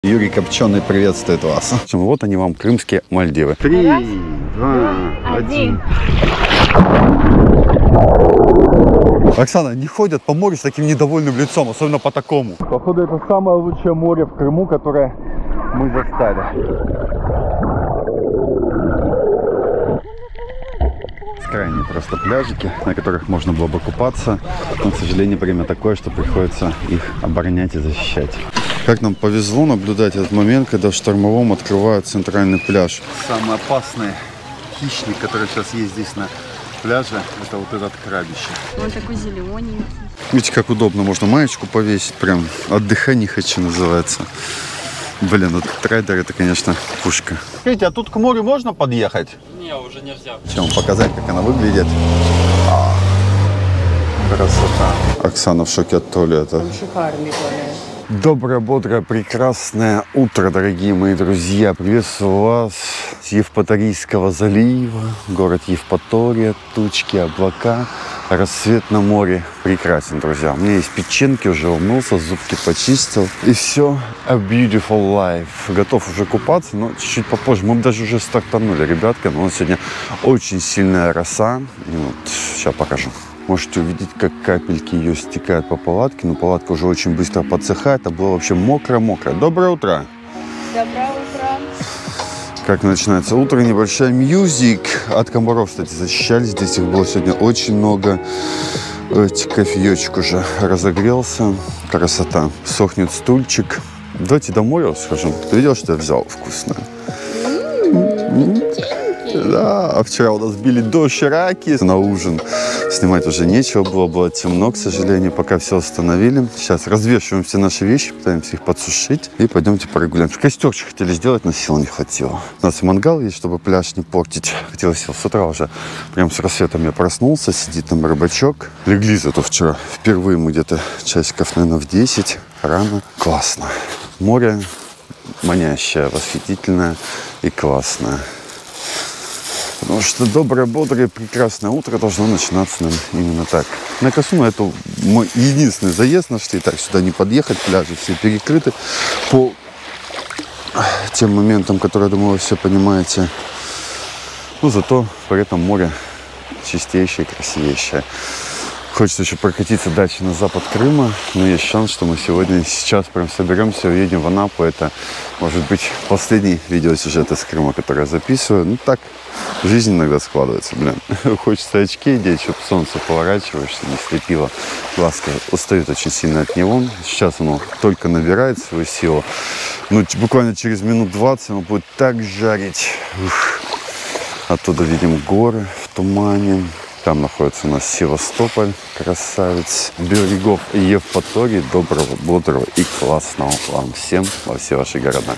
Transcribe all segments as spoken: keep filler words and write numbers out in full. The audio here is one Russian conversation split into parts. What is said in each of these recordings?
Юрий Копченый приветствует вас. Вот они вам, крымские Мальдивы. Три, два, один. Оксана, не ходят по морю с таким недовольным лицом, особенно по такому. Походу, это самое лучшее море в Крыму, которое мы застали. Крайние просто пляжики, на которых можно было бы купаться, но, к сожалению, время такое, что приходится их оборонять и защищать. Как нам повезло наблюдать этот момент, когда в штормовом открывают центральный пляж. Самый опасный хищник, который сейчас есть здесь на пляже, это вот этот крабище. Он такой зелененький. Видите, как удобно, можно маечку повесить, прям отдыхай не хочу называется. Блин, вот трейдер это, конечно, пушка. Скажите, а тут к морю можно подъехать? Не, уже нельзя. Чем показать, как она выглядит. А, красота. Оксана в шоке от туалета. Он шикарный туалет. Доброе, бодрое, прекрасное утро, дорогие мои друзья. Приветствую вас с Евпаторийского залива, город Евпатория, тучки, облака, рассвет на море. Прекрасен, друзья. У меня есть печенки, уже умылся, зубки почистил. И все, a beautiful life. Готов уже купаться, но чуть-чуть попозже. Мы даже уже стартанули, ребятка. Но у нас сегодня очень сильная роса. И вот, сейчас покажу. Можете увидеть, как капельки ее стекают по палатке. Но палатка уже очень быстро подсыхает. А было вообще мокро-мокро. Доброе утро. Доброе утро. Как начинается утро, небольшая мьюзик. От комаров, кстати, защищались. Здесь их было сегодня очень много. Кофеечек уже разогрелся. Красота. Сохнет стульчик. Давайте домой схожу. Ты видел, что я взял вкусное? Да, а вчера у нас били дошираки на ужин. Снимать уже нечего было, было темно, к сожалению, пока все остановили. Сейчас развешиваем все наши вещи, пытаемся их подсушить и пойдемте прогуляем. Костерчик хотели сделать, но сил не хватило. У нас мангал есть, чтобы пляж не портить. Хотелось сил. С утра уже прям с рассветом я проснулся, сидит там рыбачок. Легли зато вчера. Впервые мы где-то часиков, наверное, в десять. Рано. Классно. Море манящее, восхитительное и классное. Потому что доброе, бодрое, прекрасное утро должно начинаться нам именно так. На Косуну это мой единственный заезд нашли. Так, сюда не подъехать, пляжи все перекрыты. По тем моментам, которые, я думаю, вы все понимаете. Но зато при этом море чистейшее, красивейшее. Хочется еще прокатиться дальше на запад Крыма, но есть шанс, что мы сегодня, сейчас прям соберемся, уедем в Анапу. Это, может быть, последний видеосюжет из Крыма, который я записываю. Ну так, жизнь иногда складывается, блин. Хочется очки одеть, чтобы солнце поворачиваешься, не слепило. Глазки устают очень сильно от него. Сейчас оно только набирает свою силу. Ну, буквально через минут двадцать оно будет так жарить. Ух. Оттуда видим горы в тумане. Там находится у нас Севастополь, красавец. Берегов Евпатории. Доброго, бодрого и классного вам всем во все ваши города.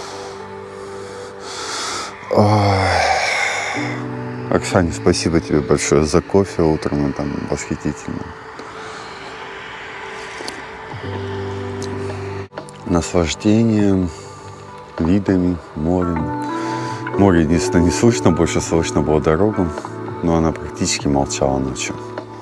Ой. Оксане, спасибо тебе большое за кофе утром. Там восхитительно. Наслаждение видами, морем. Море единственное не слышно, больше слышно было дорогу. Но она практически молчала ночью.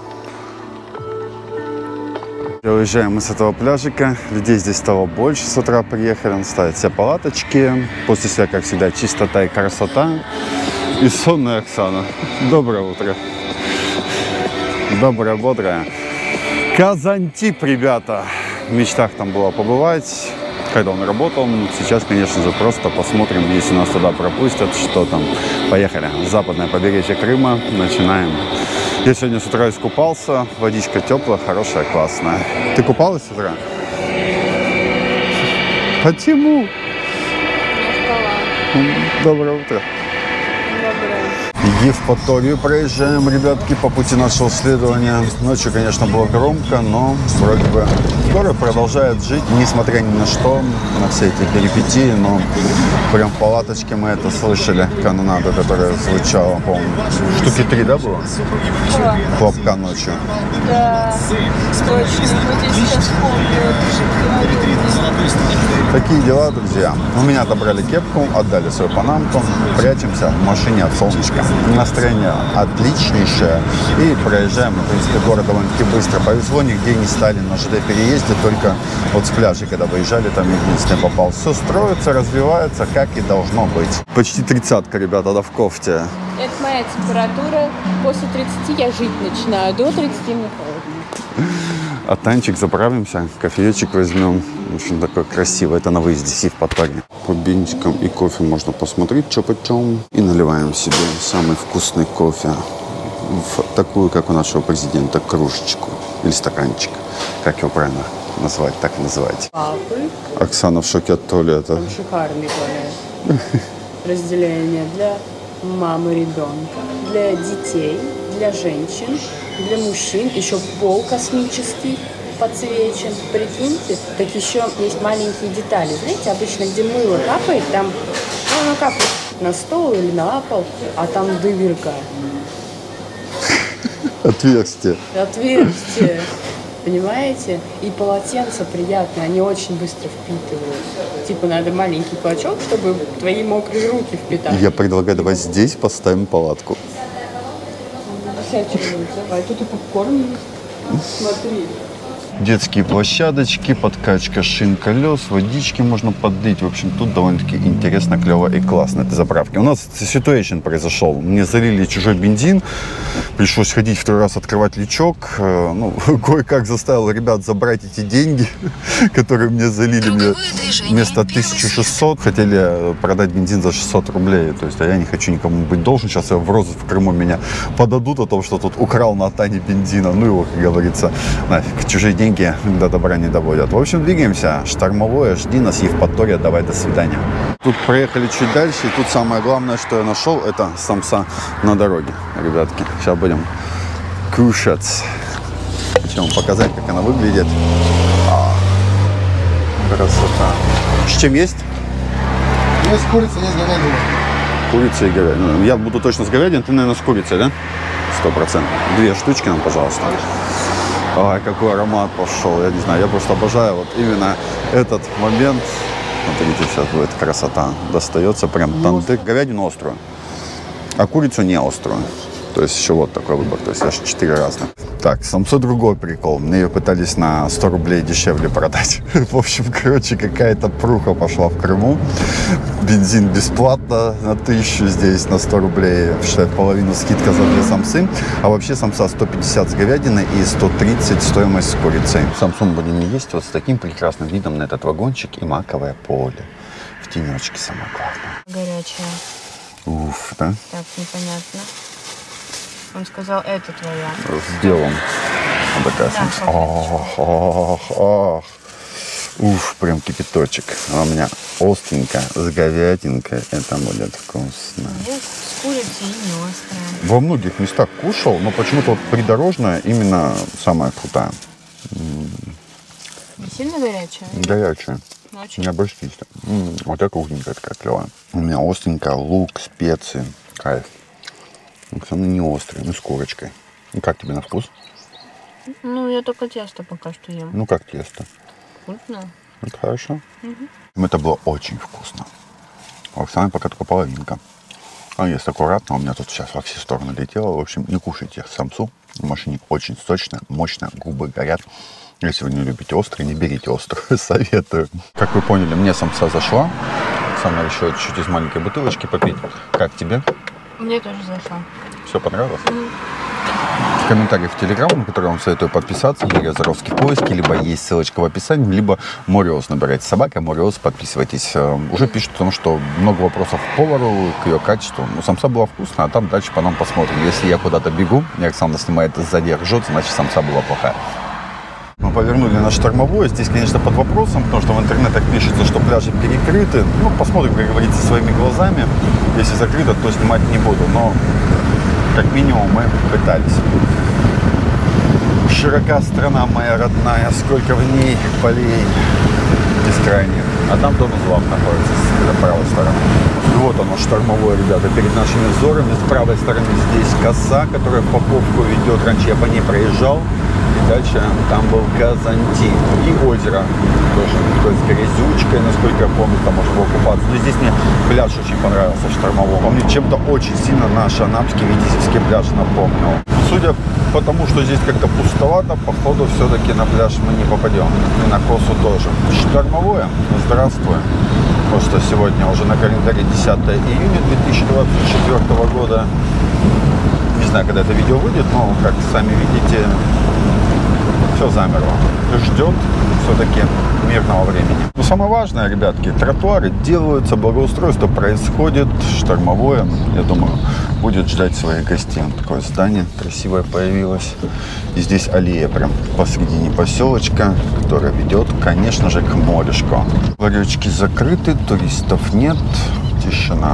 Уезжаем мы с этого пляжика. Людей здесь стало больше. С утра приехали, ставят все палаточки. После себя, как всегда, чистота и красота. И сонная Оксана. Доброе утро. Доброе, бодрое. Казантип, ребята. В мечтах там было побывать, когда он работал. Сейчас, конечно же, просто посмотрим, если нас туда пропустят, что там. Поехали. Западное побережье Крыма. Начинаем. Я сегодня с утра искупался. Водичка теплая, хорошая, классная. Ты купалась с утра? Почему? Доброе утро. Доброе. Евпаторию проезжаем, ребятки, по пути нашего следования. Ночью, конечно, было громко, но вроде бы город продолжает жить, несмотря ни на что, на все эти перипетии, но прям в палаточке мы это слышали, канонаду, которая звучала, по-моему, штуки три, да, было? Чего? Хлопка ночью. Да, точно. Вот я сейчас помню. Такие дела, друзья. У меня отобрали кепку, отдали свою панамку, прячемся в машине от солнышка. Настроение отличнейшее. И проезжаем, в принципе, город довольно-таки быстро. Повезло, нигде не стали на ЖД-переезде, только вот с пляжа, когда выезжали, там единственный попал. Все строится, развивается, как и должно быть. Почти тридцатка, ребята, да в кофте. Это моя температура. После тридцати я жить начинаю. До тридцати мне холодно. А танчик заправимся, кофеечек возьмем. В общем, такой красивый. Это на выезде Сив-Патория. По бинтикам и кофе можно посмотреть, что почем. И наливаем себе самый вкусный кофе в такую, как у нашего президента, кружечку или стаканчик. Как его правильно назвать, так и называть. Папы. Оксана в шоке от туалета. Там шикарный туалет. Разделение для мамы ребенка, для детей, для женщин, для мужчин. Еще пол космический подсвечен. Прикиньте, так еще есть маленькие детали. Знаете, обычно, где мыло капает, там, ну, оно капает на стол или на пол, а там дырка. Отверстие. Отверстие. Понимаете? И полотенца приятные, они очень быстро впитывают. Типа надо маленький клочок, чтобы твои мокрые руки впитали. Я предлагаю, давай здесь поставим палатку. Давай, тут и попкорн есть. Смотри. Детские площадочки, подкачка шин, колес, водички можно подлить. В общем, тут довольно-таки интересно, клево и классно этой заправки. У нас ситуация произошел. Мне залили чужой бензин. Пришлось ходить второй раз открывать лючок. Ну, кое-как заставил ребят забрать эти деньги, которые мне залили. Мне вместо тысячи шестисот хотели продать бензин за шестьсот рублей. То есть, а я не хочу никому быть должен. Сейчас я в розыск в Крыму меня подадут о том, что тут украл на Тане бензина. Ну его, как говорится, нафиг. Чужие деньги до добра не доводят. В общем, двигаемся. Штормовое, жди нас, Евпатория. Давай, до свидания. Тут проехали чуть дальше. И тут самое главное, что я нашел, это самса на дороге, ребятки. Сейчас будем кушать. Хочу вам показать, как она выглядит. А, красота. С чем есть? Есть курица, есть говядина. Курица и говядина. Я буду точно с говядиной, ты, наверное, с курицей, да? Сто процентов. Две штучки нам, пожалуйста. Ой, какой аромат пошел. Я не знаю, я просто обожаю вот именно этот момент. Смотрите, сейчас будет красота. Достается прям тантык. Говядину острую, а курицу не острую. То есть еще вот такой выбор. То есть аж четыре разных. Так, самсу другой прикол. Мне ее пытались на сто рублей дешевле продать. В общем, короче, какая-то пруха пошла в Крыму. Бензин бесплатно на тысячу, здесь на сто рублей. Считай, половину скидка за две самсы. А вообще самса сто пятьдесят с говядиной и сто тридцать стоимость с курицей. Самсу мы будем есть вот с таким прекрасным видом на этот вагончик и маковое поле. В тенечке самое главное. Горячая. Уф, да? Так, непонятно. Он сказал, это твоя. Сделан. Вот такая Да, самса. Ох, ох, ох. Уф, прям кипяточек. А у меня остренько с говядинкой. Это будет вкусно. Есть с курицей и не острая. Во многих местах кушал, но почему-то вот придорожная именно самая крутая. Сильно горячая? Горячая. Очень. Не обождись. Вот такая кухненькая такая клевая. У меня остренько, лук, специи. Кайф. Оксана не острый, ну с курочкой. Ну как тебе на вкус? Ну, я только тесто пока что ем. Ну как тесто? Вкусно. Это хорошо. Угу. Это было очень вкусно. У Оксаны пока только половинка. Она ест аккуратно, у меня тут сейчас во все стороны летело. В общем, не кушайте самсу. В машине очень сочная, мощная, губы горят. Если вы не любите острый, не берите острый. Советую. Как вы поняли, мне самса зашла. Оксана решила чуть-чуть из маленькой бутылочки попить. Как тебе? Мне тоже зашла. Все понравилось? Mm. В комментариях в Телеграм, на который я вам советую подписаться, Юрий Озаровский в поиске, либо есть ссылочка в описании, либо Мориос набирайте. Собака Мориос, подписывайтесь. Уже пишут о том, что много вопросов к повару, к ее качеству. Ну, самса была вкусная, а там дальше по нам посмотрим. Если я куда-то бегу, и Оксана снимает сзади ржет, значит самса была плохая. Мы повернули на Штормовое. Здесь, конечно, под вопросом, потому что в интернетах пишется, что пляжи перекрыты. Ну, посмотрим, как говорится, своими глазами. Если закрыто, то снимать не буду. Но, как минимум, мы пытались. Широка страна моя родная, сколько в ней полей. бескрайние. А там дом Злав находится с правой стороны. И вот оно, штормовое, ребята, перед нашими взорами. С правой стороны здесь коса, которая в Поповку ведет. Раньше я по ней проезжал. И дальше там был Казантин. И озеро тоже, то есть грязючкой, насколько я помню, там можно было купаться. Но здесь мне пляж очень понравился, штормовой. Он мне чем-то очень сильно наш анапский Витязевский пляж напомнил. Судя по тому, что здесь как-то пустовато, походу все-таки на пляж мы не попадем. И на косу тоже. Штормовое. Здравствуй. Просто сегодня уже на календаре десятое июня две тысячи двадцать четвёртого года. Не знаю, когда это видео выйдет, но, как сами видите, все замерло. Ждет все-таки мирного времени. Но самое важное, ребятки, тротуары делаются, благоустройство происходит, штормовое, я думаю, будет ждать своих гостей. Такое здание красивое появилось. И здесь аллея прям посредине поселочка, которая ведет, конечно же, к морюшку. Ларечки закрыты, туристов нет, тишина.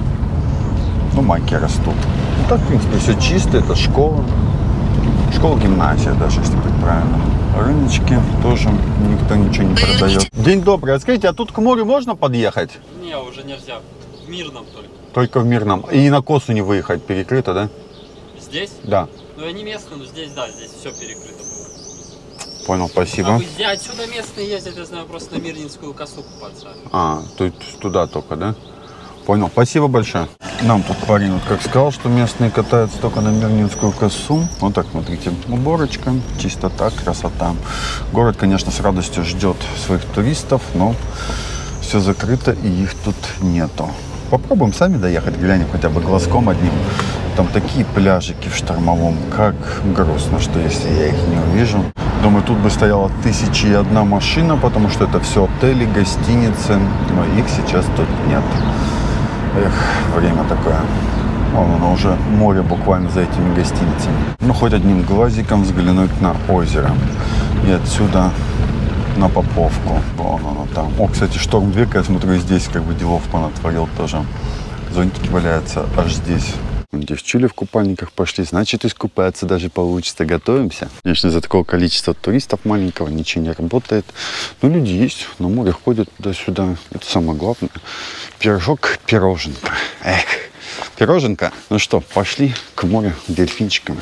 Ну, маки растут. Ну, так, в принципе, все чисто, это школа. Школа-гимназия даже, если быть правильным. Рыночки тоже никто ничего не продает. День добрый. А скажите, а тут к морю можно подъехать? Не, уже нельзя. В Мирном только. Только в Мирном. И на косу не выехать, перекрыто, да? Здесь? Да. Ну я не местный, но здесь, да, здесь все перекрыто было. Понял, спасибо. А вы- я отсюда местные ездят, я знаю, просто на Мирнинскую косу купаться. А, тут туда только, да? Понял, спасибо большое. Нам тут парень, вот как сказал, что местные катаются только на Мирнинскую косу. Вот так, смотрите, уборочка, чистота, красота. Город, конечно, с радостью ждет своих туристов, но все закрыто и их тут нету. Попробуем сами доехать, глянем хотя бы глазком одним. Там такие пляжики в штормовом, как грустно, что если я их не увижу. Думаю, тут бы стояла тысяча и одна машина, потому что это все отели, гостиницы, но их сейчас тут нет. Эх, время такое. Вон оно уже море буквально за этими гостиницами. Ну, хоть одним глазиком взглянуть на озеро. И отсюда на Поповку. Вон оно там. О, кстати, шторм века, я смотрю, здесь как бы делов понатворил тоже. Зонтики валяются аж здесь. Девчули в купальниках пошли, значит, искупаться даже получится. Готовимся. Конечно, из-за такого количества туристов маленького ничего не работает. Но люди есть, на море ходят туда-сюда. Это самое главное. Пирожок, пироженка. Эх, пироженка. Ну что, пошли к морю дельфинчиками.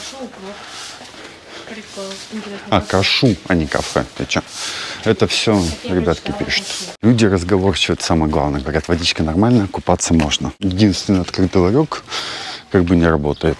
А, кашу, а не кафе. Ты чё? Это все ребятки пишут. Люди разговорчивают, самое главное. Говорят, водичка нормальная, купаться можно. Единственный открытый ларек как бы не работает.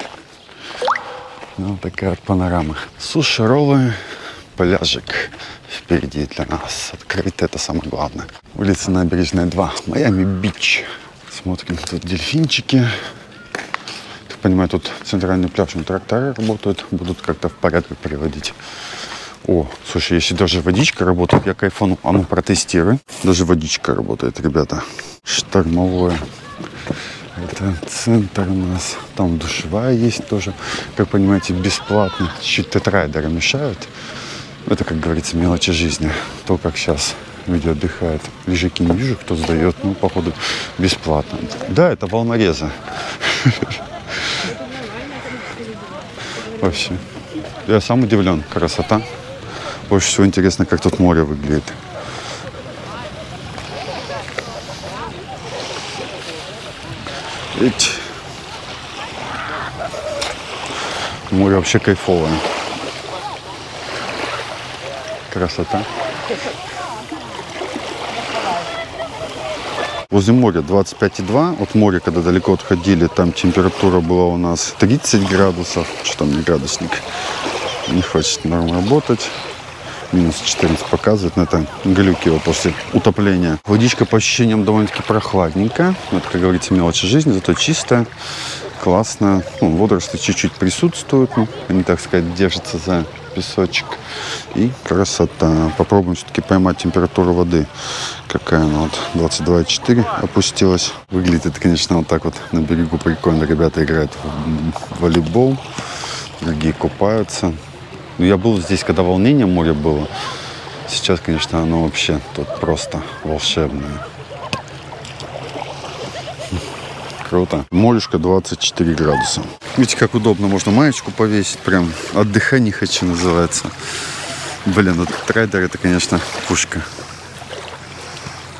Ну, такая вот панорама. Суши-роллы, пляжик впереди для нас. Открыто, это самое главное. Улица Набережная два, Майами-Бич. Смотрим, тут дельфинчики. Так понимаю, тут центральный пляж, тракторы работают. Будут как-то в порядок приводить. О, слушай, если даже водичка работает, я кайфану. А ну, протестируй. Даже водичка работает, ребята. Штормовое. Это центр у нас. Там душевая есть тоже. Как понимаете, бесплатно. Чуть тетрайдеры мешают. Это, как говорится, мелочи жизни. То, как сейчас люди отдыхают. Лежаки не вижу, кто сдает. Ну, походу, бесплатно. Да, это волнорезы. Вообще. Я сам удивлен. Красота. Больше всего интересно, как тут море выглядит. Ведь море вообще кайфовое. Красота. Возле моря двадцать пять и два. От моря, когда далеко отходили, там температура была у нас тридцать градусов. Что там, не градусник. Не хочет норм работать. Минус четырнадцать показывает, но это глюки его после утопления. Водичка по ощущениям довольно-таки прохладненькая. Это, как говорится, мелочи жизни, зато чистая, классная. Ну, водоросли чуть-чуть присутствуют, ну, они, так сказать, держатся за песочек. И красота. Попробуем все-таки поймать температуру воды. Какая она вот двадцать два и четыре опустилась. Выглядит это, конечно, вот так вот на берегу прикольно. Ребята играют в волейбол, другие купаются. Ну, я был здесь, когда волнение моря было. Сейчас, конечно, оно вообще тут просто волшебное. Круто. Морюшка двадцать четыре градуса. Видите, как удобно. Можно маечку повесить. Прям отдыхай не хочу, называется. Блин, вот трайдер это, конечно, пушка.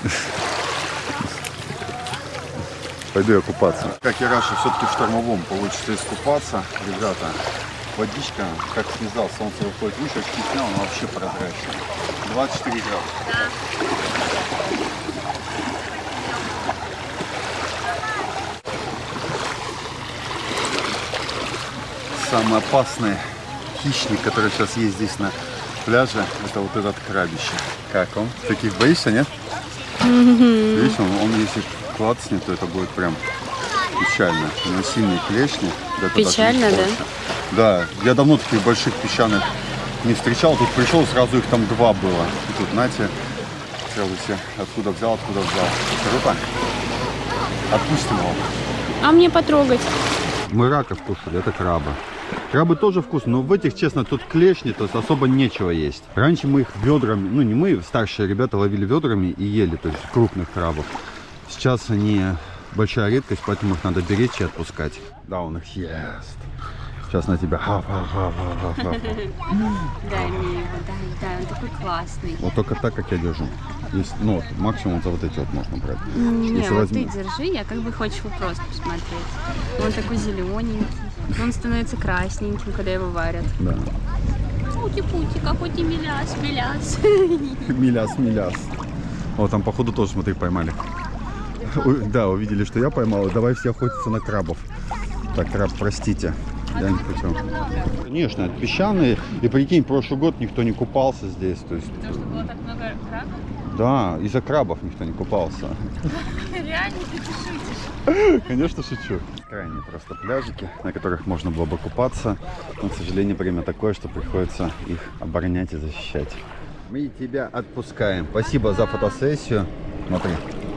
Пойду я купаться. Как и раньше, все-таки в штормовом получится искупаться. Ребята, водичка, как сказал, солнце выходит выше, очки снял, но вообще прозрачная. двадцать четыре градуса. Самый опасный хищник, который сейчас есть здесь на пляже, это вот этот крабище. Как он? Таких боишься, нет? Mm-hmm. Видишь, он, он если клацнет, то это будет прям печально. У него сильные клешни. Печально, да? Да, я давно таких больших песчаных не встречал. Тут пришел, сразу их там два было. И тут, знаете, сразу все откуда взял, откуда взял. Круто. Отпустим его. А мне потрогать? Мы раков кушали, это крабы. Крабы тоже вкусные, но в этих, честно, тут клешни, то есть особо нечего есть. Раньше мы их ведрами, ну не мы, старшие ребята ловили ведрами и ели, то есть крупных крабов. Сейчас они большая редкость, поэтому их надо беречь и отпускать. Да, он их ест. Сейчас на тебя. Дай мне его, дай, дай, он такой классный. Вот только так, как я держу. Есть, ну, вот, максимум за вот эти вот можно брать. Не, не, вот возьму... ты держи, я как бы хочу просто посмотреть. Он такой зелененький, он становится красненьким, когда его варят. Да. Пути-пути, какой ты миляс, миляс. Миляс, миляс. Вот там, походу, тоже, смотри, поймали. Да, увидели, что я поймал. Давай все охотятся на крабов. Так, краб, простите. Я не хочу. Конечно, песчаные. И прикинь, прошлый год никто не купался здесь. То есть... Потому что было так много крабов? Да, из-за крабов никто не купался. Реально ты шутишь? Конечно, шучу. Крайние просто пляжики, на которых можно было бы купаться. Но, к сожалению, время такое, что приходится их оборонять и защищать. Мы тебя отпускаем. Спасибо за фотосессию. Смотри.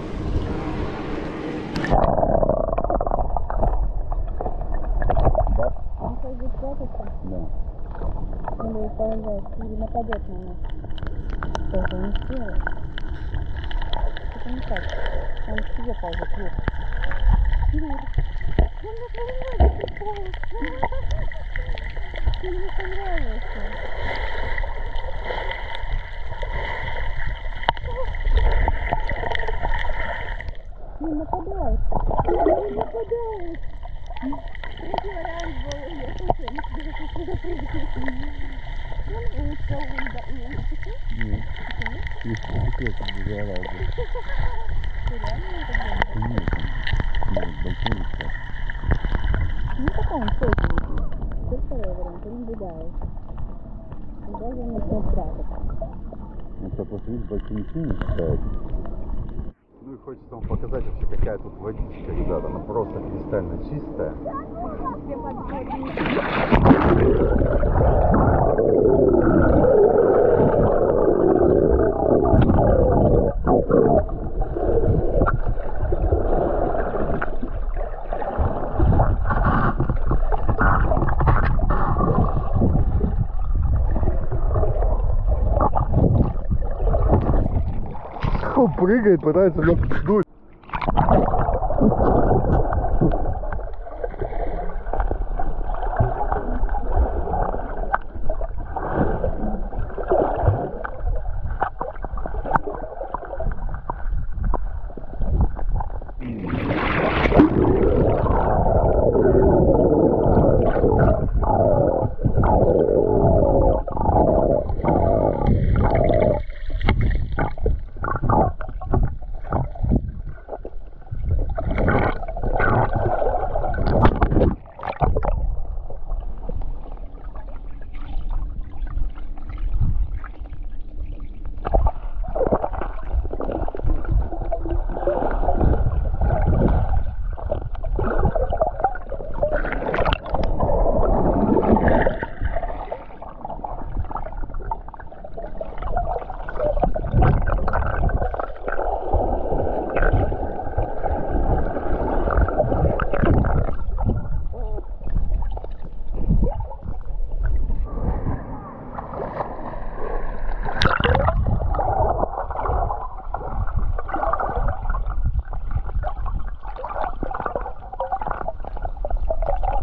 Да. Или ползает, или нападет на нас. Что же он сделает? Это не так. Он к себе ползет вверх. Вверх. Он не понравился. Он не понравился. Не нападает. Не нападает. Третий вариант был, я слушаю, не тебе сюда прыгать. Он ушел, он да, не, не тихо? Нет. Ты секрет обзывала уже. Ты реально не так думаешь? Нет. Нет, большой секрет. Ну такой он точно. Ты второй вариант, ты наблюдаешь. И даже он начнет прятаться. Это просто видишь, большими синими стоят. Ну и хочется вам показать вообще, какая тут водичка, ребята. Она просто кристально чистая. Он прыгает, пытается меня пнуть.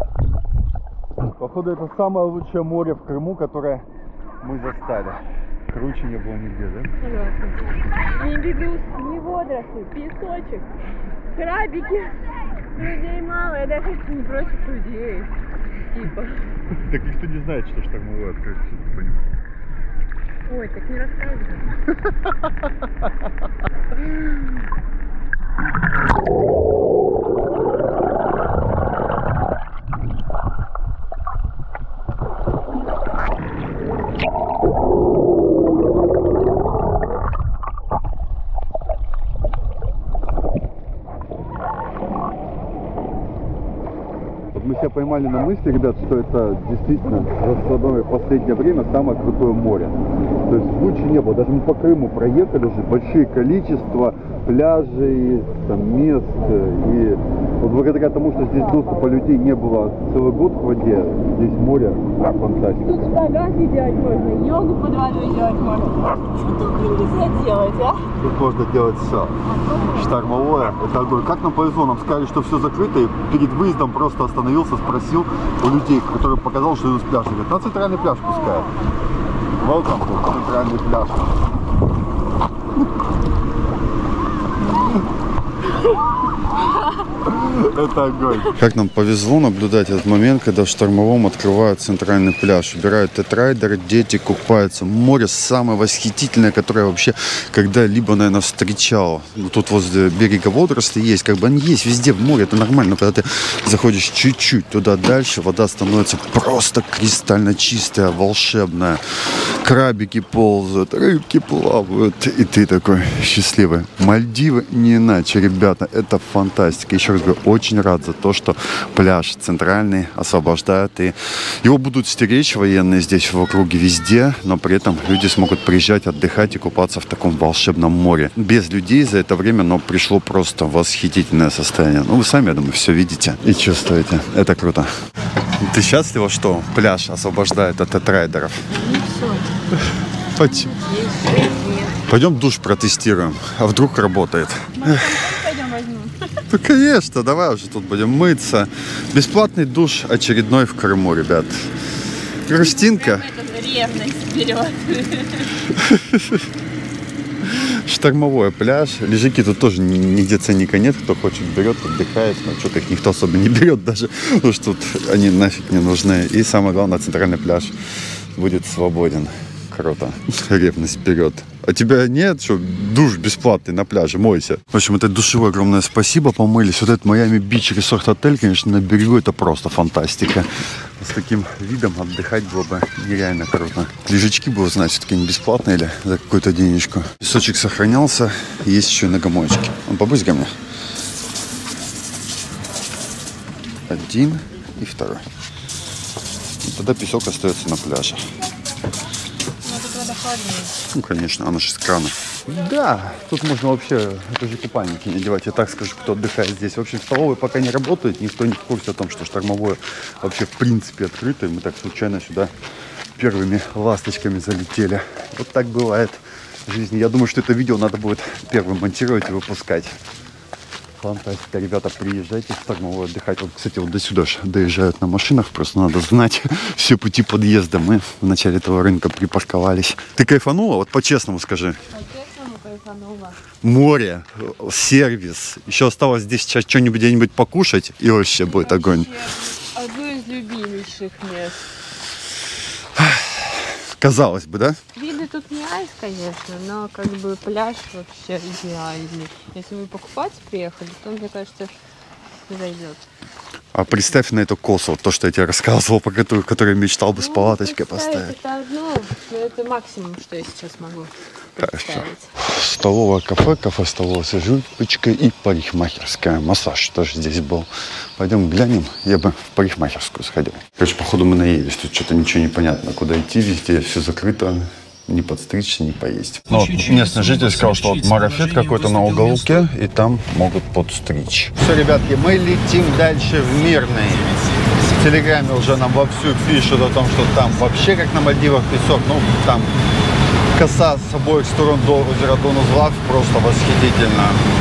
Походу, это самое лучшее море в Крыму, которое мы застали. Круче не было нигде, да? Согласна. Ни бегут, ни водоросли, песочек, крабики. Людей мало, я даже не против людей. Типа. Так никто не знает, что штормовое открытие, не понимаю. Ой, так не рассказывай. Мы себя поймали на мысли, ребят, что это действительно в последнее время самое крутое море. То есть лучше не было. Даже мы по Крыму проехали уже большие количества пляжей, там, мест. И вот благодаря тому, что здесь доступа людей не было целый год к воде, здесь море фантастика. Тут шпагаты делать можно, йогу под водой делать можно. Что только нельзя делать, а? Тут можно делать все. Штормовое, это огонь. Как нам повезло, нам сказали, что все закрыто, и перед выездом просто остановился, спросил у людей, который показал, что идут с пляжа. Говорит, на центральный пляж пускают. Welcome to центральный пляж. Это огонь. Как нам повезло наблюдать этот момент, когда в штормовом открывают центральный пляж. Убирают тетрайдеры, дети купаются. Море самое восхитительное, которое я вообще когда-либо, наверное, встречал. Тут возле берега водоросли есть, как бы они есть везде в море, это нормально. Но когда ты заходишь чуть-чуть туда дальше, вода становится просто кристально чистая, волшебная. Крабики ползают, рыбки плавают, и ты такой счастливый. Мальдивы не иначе, ребята, это фантастика. Еще раз говорю, очень рад за то, что пляж центральный освобождают, и его будут стеречь военные здесь в округе везде, но при этом люди смогут приезжать, отдыхать и купаться в таком волшебном море. Без людей за это время, но пришло просто восхитительное состояние. Ну, вы сами, я думаю, все видите и чувствуете. Это круто. Ты счастлива, что пляж освобождает от тетрайдеров? Не все. Почему? Пойдем душ протестируем, а вдруг работает. Пойдем возьмем. Ну, конечно, давай уже тут будем мыться. Бесплатный душ очередной в Крыму, ребят. Грустинка. Ревность берет. Штормовой пляж. Лежаки тут тоже нигде ценника нет. Кто хочет, берет, отдыхает. Но что-то их никто особо не берет даже. Потому что тут они нафиг не нужны. И самое главное, центральный пляж будет свободен. Круто. Ревность вперед. А тебя нет, что душ бесплатный на пляже, мойся. В общем, это душевое огромное спасибо, помылись. Вот этот Майами Бич Resort отель, конечно, на берегу это просто фантастика. С таким видом отдыхать было бы нереально круто. Лежачки было, знать, все-таки не бесплатно или за какую-то денежку. Песочек сохранялся, есть еще и ногомоечки. Он побрызгай мне. Один и второй. И тогда песок остается на пляже. Ну, конечно, она же с крана. Да, тут можно вообще даже купальники не одевать. Я так скажу, кто отдыхает здесь. В общем, столовые пока не работают. Никто не в курсе о том, что штормовое вообще в принципе открыто. И мы так случайно сюда первыми ласточками залетели. Вот так бывает в жизни. Я думаю, что это видео надо будет первым монтировать и выпускать. Фантастика, ребята, приезжайте в штормовое отдыхать. Вот, кстати, вот до сюда же доезжают на машинах, просто надо знать все пути подъезда. Мы в начале этого рынка припарковались. Ты кайфанула? Вот по-честному скажи. По-честному кайфанула. Море, сервис. Еще осталось здесь сейчас что-нибудь где-нибудь покушать, и вообще будет огонь. Одно из любимейших мест. Казалось бы, да? Виды тут не айс, конечно, но как бы пляж вообще идеальный. Если вы покупаться приехали, то, мне кажется, зайдет. А представь на эту косу, вот то, что я тебе рассказывал, по которой, которой мечтал бы с Ну, палаточкой представить поставить. Это одно, но это максимум, что я сейчас могу представить. Столовое кафе, кафе столовая с жульпочкой и парикмахерская. Массаж тоже здесь был. Пойдем глянем, я бы в парикмахерскую сходил. Короче, походу мы наелись, тут что-то ничего не понятно. Куда идти, везде все закрыто. Не подстричься, не поесть. Ну, вот местный житель сказал, что вот марафет какой-то на уголке, и там могут подстричь. Все, ребятки, мы летим дальше в Мирный. В Телеграме уже нам вовсю пишут о том, что там вообще как на Мальдивах песок. Ну, там коса с обоих сторон до озера Донузлав просто восхитительно.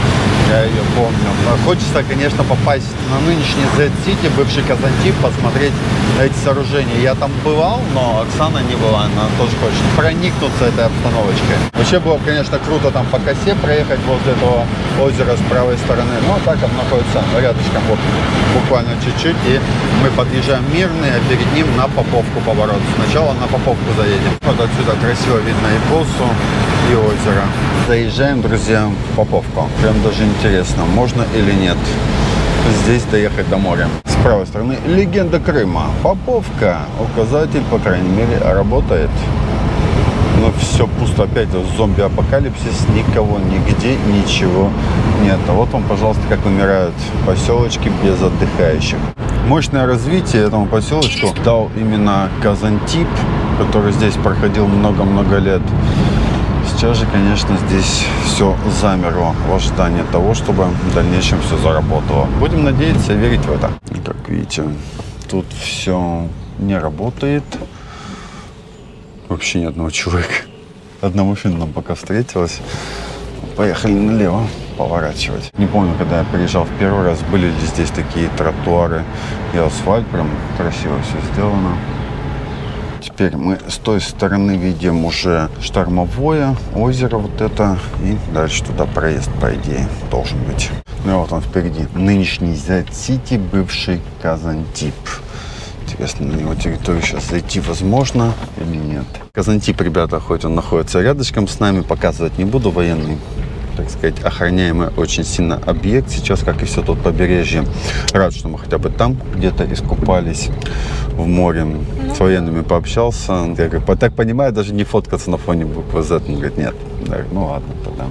Я ее помню. Хочется, конечно, попасть на нынешний Z-City, бывший Казантип, посмотреть эти сооружения. Я там бывал, но Оксана не была, она тоже хочет проникнуться этой обстановочкой. Вообще было, конечно, круто там по косе проехать возле этого озера с правой стороны, но так он находится рядышком, вот буквально чуть-чуть, и мы подъезжаем Мирный, а перед ним на Поповку поворот. Сначала на Поповку заедем. Вот отсюда красиво видно и Косу, и озеро. Заезжаем, друзья, в Поповку. Прям даже интересно, можно или нет здесь доехать до моря. С правой стороны легенда Крыма. Поповка. Указатель, по крайней мере, работает. Но все пусто. Опять зомби-апокалипсис. Никого, нигде, ничего нет. А вот вам, пожалуйста, как умирают поселочки без отдыхающих. Мощное развитие этому поселочку дал именно Казантип, который здесь проходил много-много лет. Сейчас же, конечно, здесь все замерло в ожидании того, чтобы в дальнейшем все заработало. Будем надеяться и верить в это. Как видите, тут все не работает. Вообще ни одного человека. Одна машина нам пока встретилась. Поехали налево поворачивать. Не помню, когда я приезжал в первый раз, были ли здесь такие тротуары и асфальт. Прям красиво все сделано. Теперь мы с той стороны видим уже штормовое озеро вот это. И дальше туда проезд, по идее, должен быть. Ну и вот он впереди. Нынешний Z-City, бывший Казантип. Интересно, на его территорию сейчас зайти возможно или нет. Казантип, ребята, хоть он находится рядышком с нами, показывать не буду. Военный, так сказать, охраняемый очень сильно объект сейчас, как и все тут побережье. Рад, что мы хотя бы там где-то искупались в море. С военными пообщался. Я говорю, так понимаю, даже не фоткаться на фоне буквы Z. Он говорит, нет. Я говорю, ну ладно, тогда.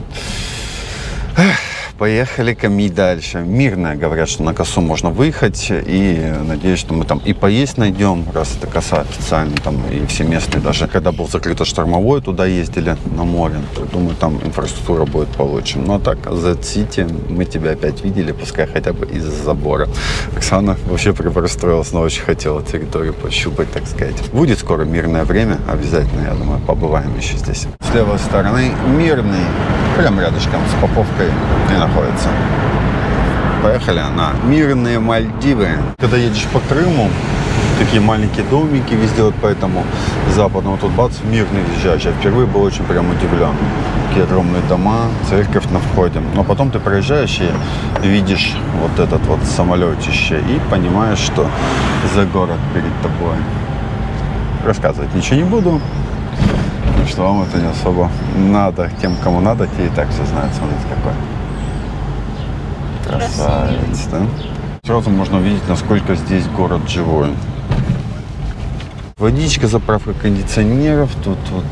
Поехали кормить дальше. Мирная, говорят, что на косу можно выехать. И надеюсь, что мы там и поесть найдем, раз это коса официально, там и все местные. Даже когда был закрыто штормовое, туда ездили на море. То, думаю, там инфраструктура будет получше. Ну а так, Z-City, мы тебя опять видели, пускай хотя бы из-за забора. Оксана вообще расстроилась, но очень хотела территорию пощупать, так сказать. Будет скоро мирное время, обязательно, я думаю, побываем еще здесь. С левой стороны Мирный, прям рядышком с Поповкой и находится. Поехали на Мирные Мальдивы. Когда едешь по Крыму, такие маленькие домики везде, вот по этому западному, тут бац, Мирный въезжаешь. Я впервые был очень прям удивлен. Такие огромные дома, церковь на входе. Но потом ты проезжаешь и видишь вот этот вот самолетище и понимаешь, что за город перед тобой. Рассказывать ничего не буду, потому что вам это не особо надо. Тем, кому надо, те и так все знают. Смотрите, какой красавец, да? Сразу можно увидеть, насколько здесь город живой. Водичка, заправка кондиционеров. Тут вот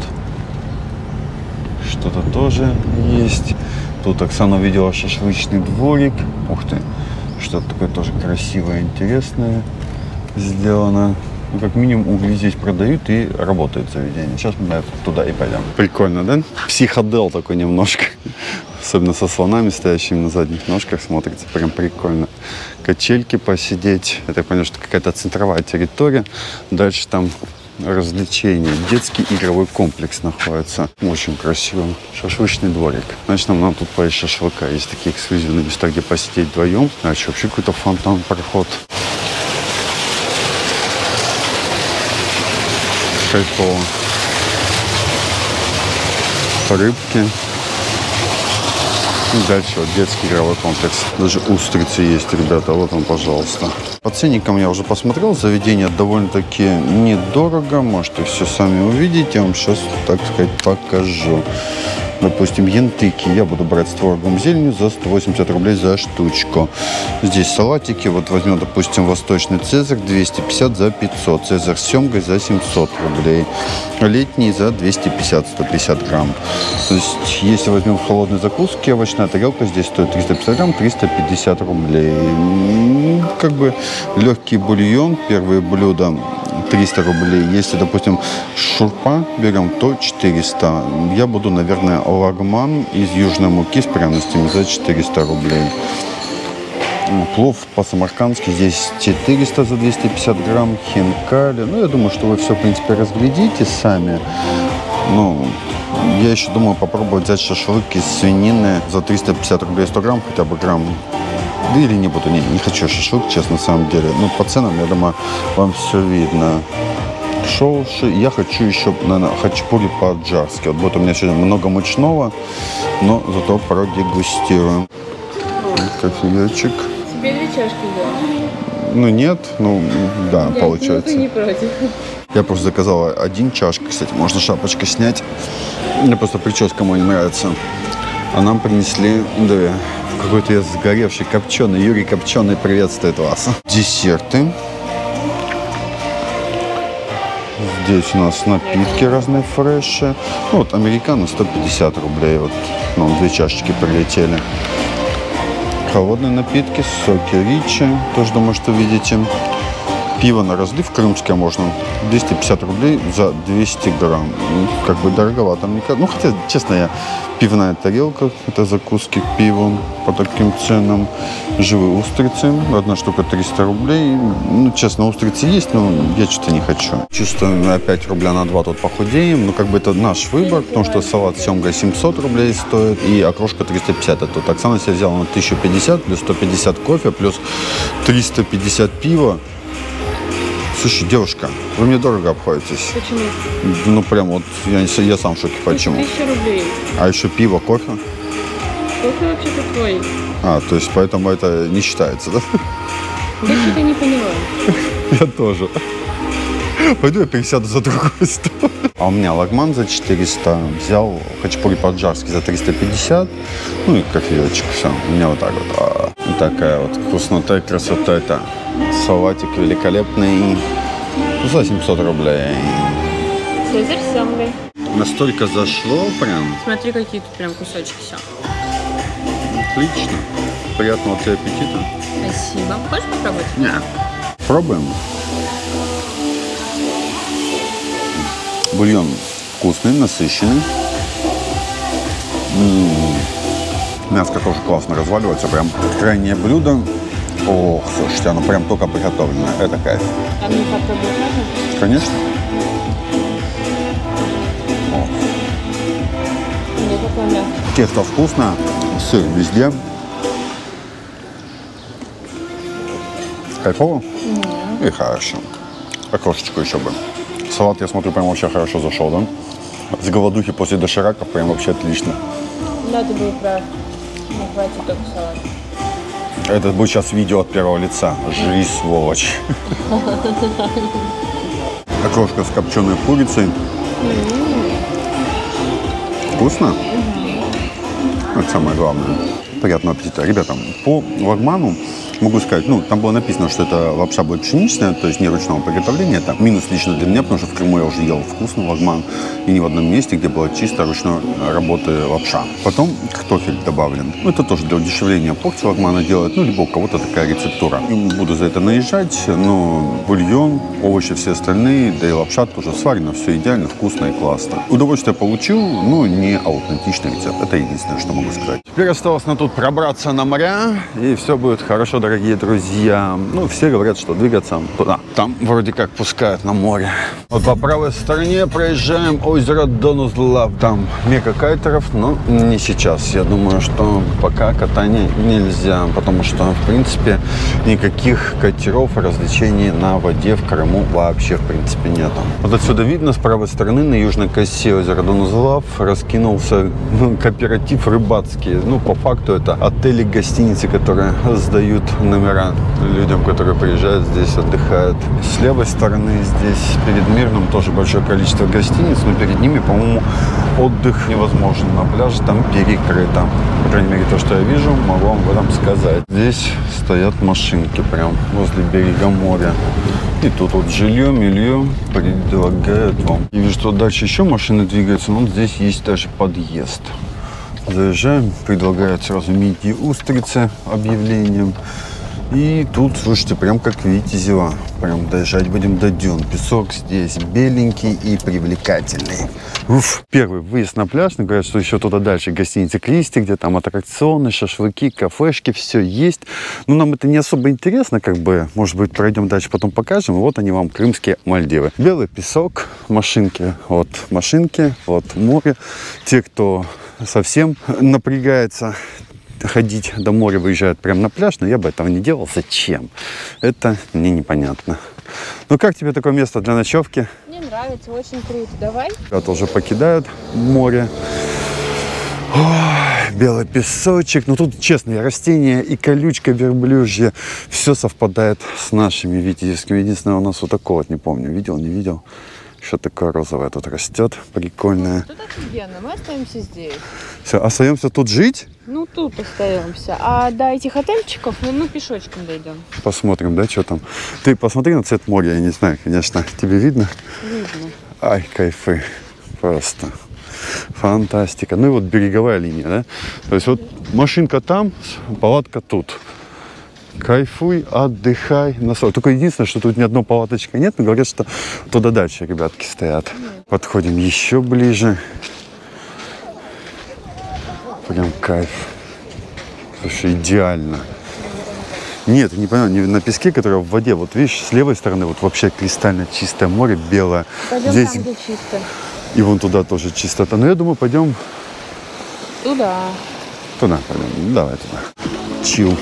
что-то тоже есть. Тут Оксана увидела шашлычный дворик. Ух ты, что-то такое тоже красивое, интересное сделано. Ну, как минимум, угли здесь продают и работает заведение. Сейчас мы туда и пойдем. Прикольно, да? Психодел такой немножко. Особенно со слонами, стоящими на задних ножках, смотрится прям прикольно. Качельки посидеть. Это, конечно, какая-то центровая территория. Дальше там развлечения. Детский игровой комплекс находится. Очень красиво. Шашлычный дворик. Значит, нам надо тут поесть шашлыка. Есть такие эксклюзивные места, где посидеть вдвоем. А еще вообще какой-то фонтан, проход. Кайфово. Рыбки. И дальше вот детский игровой комплекс. Даже устрицы есть, ребята. Вот он, пожалуйста. По ценникам я уже посмотрел. Заведение довольно-таки недорого. Можете все сами увидеть. Я вам сейчас, так сказать, покажу. Допустим, янтыки я буду брать с творогом зеленью за сто восемьдесят рублей за штучку. Здесь салатики. Вот возьмем, допустим, восточный цезарь двести пятьдесят за пятьсот. Цезарь с семгой за семьсот рублей. Летний за двести пятьдесят, сто пятьдесят грамм. То есть, если возьмем в холодной закуске, овощная тарелка здесь стоит триста пятьдесят грамм, триста пятьдесят рублей. Как бы легкий бульон, первые блюда триста рублей. Если, допустим, шурпа берем, то четыреста. Я буду, наверное, лагман из южной муки с пряностями за четыреста рублей. Плов по-самаркандски здесь четыреста за двести пятьдесят грамм. Хинкали. Ну, я думаю, что вы все, в принципе, разглядите сами. Ну, Я еще думаю попробовать взять шашлык из свинины за триста пятьдесят рублей сто грамм, хотя бы грамм. Да или не буду, не, не хочу шашлык, честно, на самом деле. Ну, по ценам, я думаю, вам все видно. Шоуши. Я хочу еще, наверное, хачапури по-аджарски. Вот будет у меня сегодня много мучного, но зато продегустируем. Кофеечек. Тебе две чашки взяла? Ну, нет, ну, да, Я, получается. Ну, ты не против. Я просто заказала один чашку, кстати, можно шапочку снять. Мне просто прическа моя не нравится. А нам принесли две. Какой-то я сгоревший, копченый. Юрий Копченый приветствует вас. Десерты. Здесь у нас напитки разные, фреши. Ну, вот американо сто пятьдесят рублей. Вот нам две чашечки прилетели. Холодные напитки, соки Ричи. Тоже думаю, что видите. Пиво на разлив крымское можно. двести пятьдесят рублей за двести грамм. Ну, как бы дороговато, мне кажется. Ну, хотя, честно, я пивная тарелка. Это закуски к пиву по таким ценам. Живые устрицы. Одна штука триста рублей. Ну, честно, устрицы есть, но я что-то не хочу. Чувствую, опять рубля на два тут похудеем. Ну, как бы это наш выбор, потому что салат семга семьсот рублей стоит и окрошка триста пятьдесят. Это тут Оксана себе взяла на тысячу пятьдесят, плюс сто пятьдесят кофе, плюс триста пятьдесят пива. Слушай, девушка, вы мне дорого обходитесь. Почему? Ну, прям вот, я, я сам в шоке, почему. Тысяча рублей. А еще пиво, кофе? Кофе вообще-то твой. А, то есть поэтому это не считается, да? Я что-то не поняла. Я тоже. Пойду я пересяду за другой стол. А у меня лагман за четыреста, взял хачапури по-аджарски за триста пятьдесят, ну и кофеечек, все. У меня вот так вот. А, такая вот вкуснота и красота. Это салатик великолепный за семьсот рублей. Цезарь с семгой. Настолько зашло прям. Смотри, какие тут прям кусочки все. Отлично. Приятного тебе аппетита. Спасибо. Хочешь попробовать? Нет. Пробуем. Бульон вкусный, насыщенный. М-м-м. Мяско тоже классно разваливается. Прям крайнее блюдо. Ох, слушайте, оно прям только приготовленное. Это кайф. А мне попробовать можно? Конечно. О. Мне такое мясо. Тесто вкусно, сыр везде. Кайфово? Mm-hmm. И хорошо. Окрошечку еще бы. Салат, я смотрю, прям вообще хорошо зашел, да? С голодухи после дошираков прям вообще отлично. Да, ты был прав. Не хватит только салат. Это будет сейчас видео от первого лица. Жри, сволочь. Окрошка с копченой курицей. Вкусно? Это самое главное. Приятного аппетита. Ребята, по лагману могу сказать, ну, там было написано, что это лапша будет пшеничная, то есть не ручного приготовления. Это минус лично для меня, потому что в Крыму я уже ел вкусный лагман. И ни в одном месте, где была чисто ручной работы лапша. Потом картофель добавлен. Ну, это тоже для удешевления порции лагмана делают. Ну, либо у кого-то такая рецептура. Не буду за это наезжать, но бульон, овощи все остальные, да и лапша тоже сварена. Все идеально, вкусно и классно. Удовольствие получил, но не аутентичный рецепт. Это единственное, что могу сказать. Теперь осталось на тут пробраться на моря, и все будет хорошо, дорогие друзья. Ну, все говорят, что двигаться туда. Там вроде как пускают на море. Вот по правой стороне проезжаем озеро Донузлав. Там мега кайтеров, но не сейчас. Я думаю, что пока катание нельзя, потому что, в принципе, никаких катеров, развлечений на воде в Крыму вообще, в принципе, нет. Вот отсюда видно, с правой стороны, на южной косе озера Донузлав раскинулся ну, кооператив рыбацкий. Ну, по факту, это отели, гостиницы, которые сдают номера людям, которые приезжают здесь, отдыхают. С левой стороны здесь перед Мирным тоже большое количество гостиниц, но перед ними, по-моему, отдых невозможен. На пляже там перекрыто. По крайней мере, то, что я вижу, могу вам об этом сказать. Здесь стоят машинки прям возле берега моря. И тут вот жилье, милье предлагают вам. И вижу, что дальше еще машины двигаются, но вот здесь есть даже подъезд. Заезжаем, предлагают сразу мидии устрицы объявлением. И тут, слушайте, прям как Витязева. Прям доезжать будем до дюн. Песок здесь беленький и привлекательный. Уф. Первый выезд на пляж. Мне говорят, что еще туда дальше гостиница Кристи, где там аттракционы, шашлыки, кафешки, все есть. Но нам это не особо интересно, как бы. Может быть, пройдем дальше, потом покажем. И вот они вам, крымские Мальдивы. Белый песок, машинки от машинки, от моря. Те, кто совсем напрягается ходить до моря, выезжают прямо на пляж, но я бы этого не делал. Зачем? Это мне непонятно. Ну, как тебе такое место для ночевки? Мне нравится, очень круто. Давай. Ребята уже покидают море. Ой, белый песочек. Ну, тут, честно, растения и колючка верблюжья. Все совпадает с нашими витязевскими. Единственное, у нас вот такого вот не помню. Видел, не видел? Что такое розовое тут растет, прикольное. Тут офигенно, мы остаемся здесь. Все, остаемся тут жить? Ну, тут остаемся. А до этих отельчиков, ну, ну пешочком дойдем. Посмотрим, да, что там. Ты посмотри на цвет моря, я не знаю, конечно. Тебе видно? Видно. Ай, кайфы. Просто фантастика. Ну и вот береговая линия, да? То есть вот машинка там, палатка тут. Кайфуй, отдыхай, насоль. Только единственное, что тут ни одной палаточки нет, но говорят, что туда дальше ребятки стоят. Нет. Подходим еще ближе. Прям кайф. Слушай, идеально. Нет, не понимаю, не на песке, который в воде. Вот видишь, с левой стороны вот вообще кристально чистое море, белое. Пойдем здесь там, где чисто. И вон туда тоже чистота. Но я думаю, пойдем туда. Туда пойдем. Давай туда. Чил.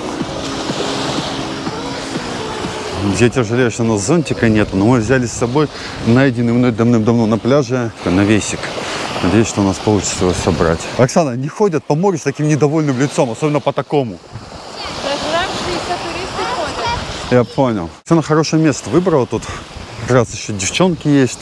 Я тебя жалею, что у нас зонтика нету, но мы взяли с собой найденный мной давным-давно на пляже навесик. Надеюсь, что у нас получится его собрать. Оксана, не ходят по морю с таким недовольным лицом, особенно по такому. Я понял. Оксана хорошее место выбрала тут. Как раз еще девчонки есть.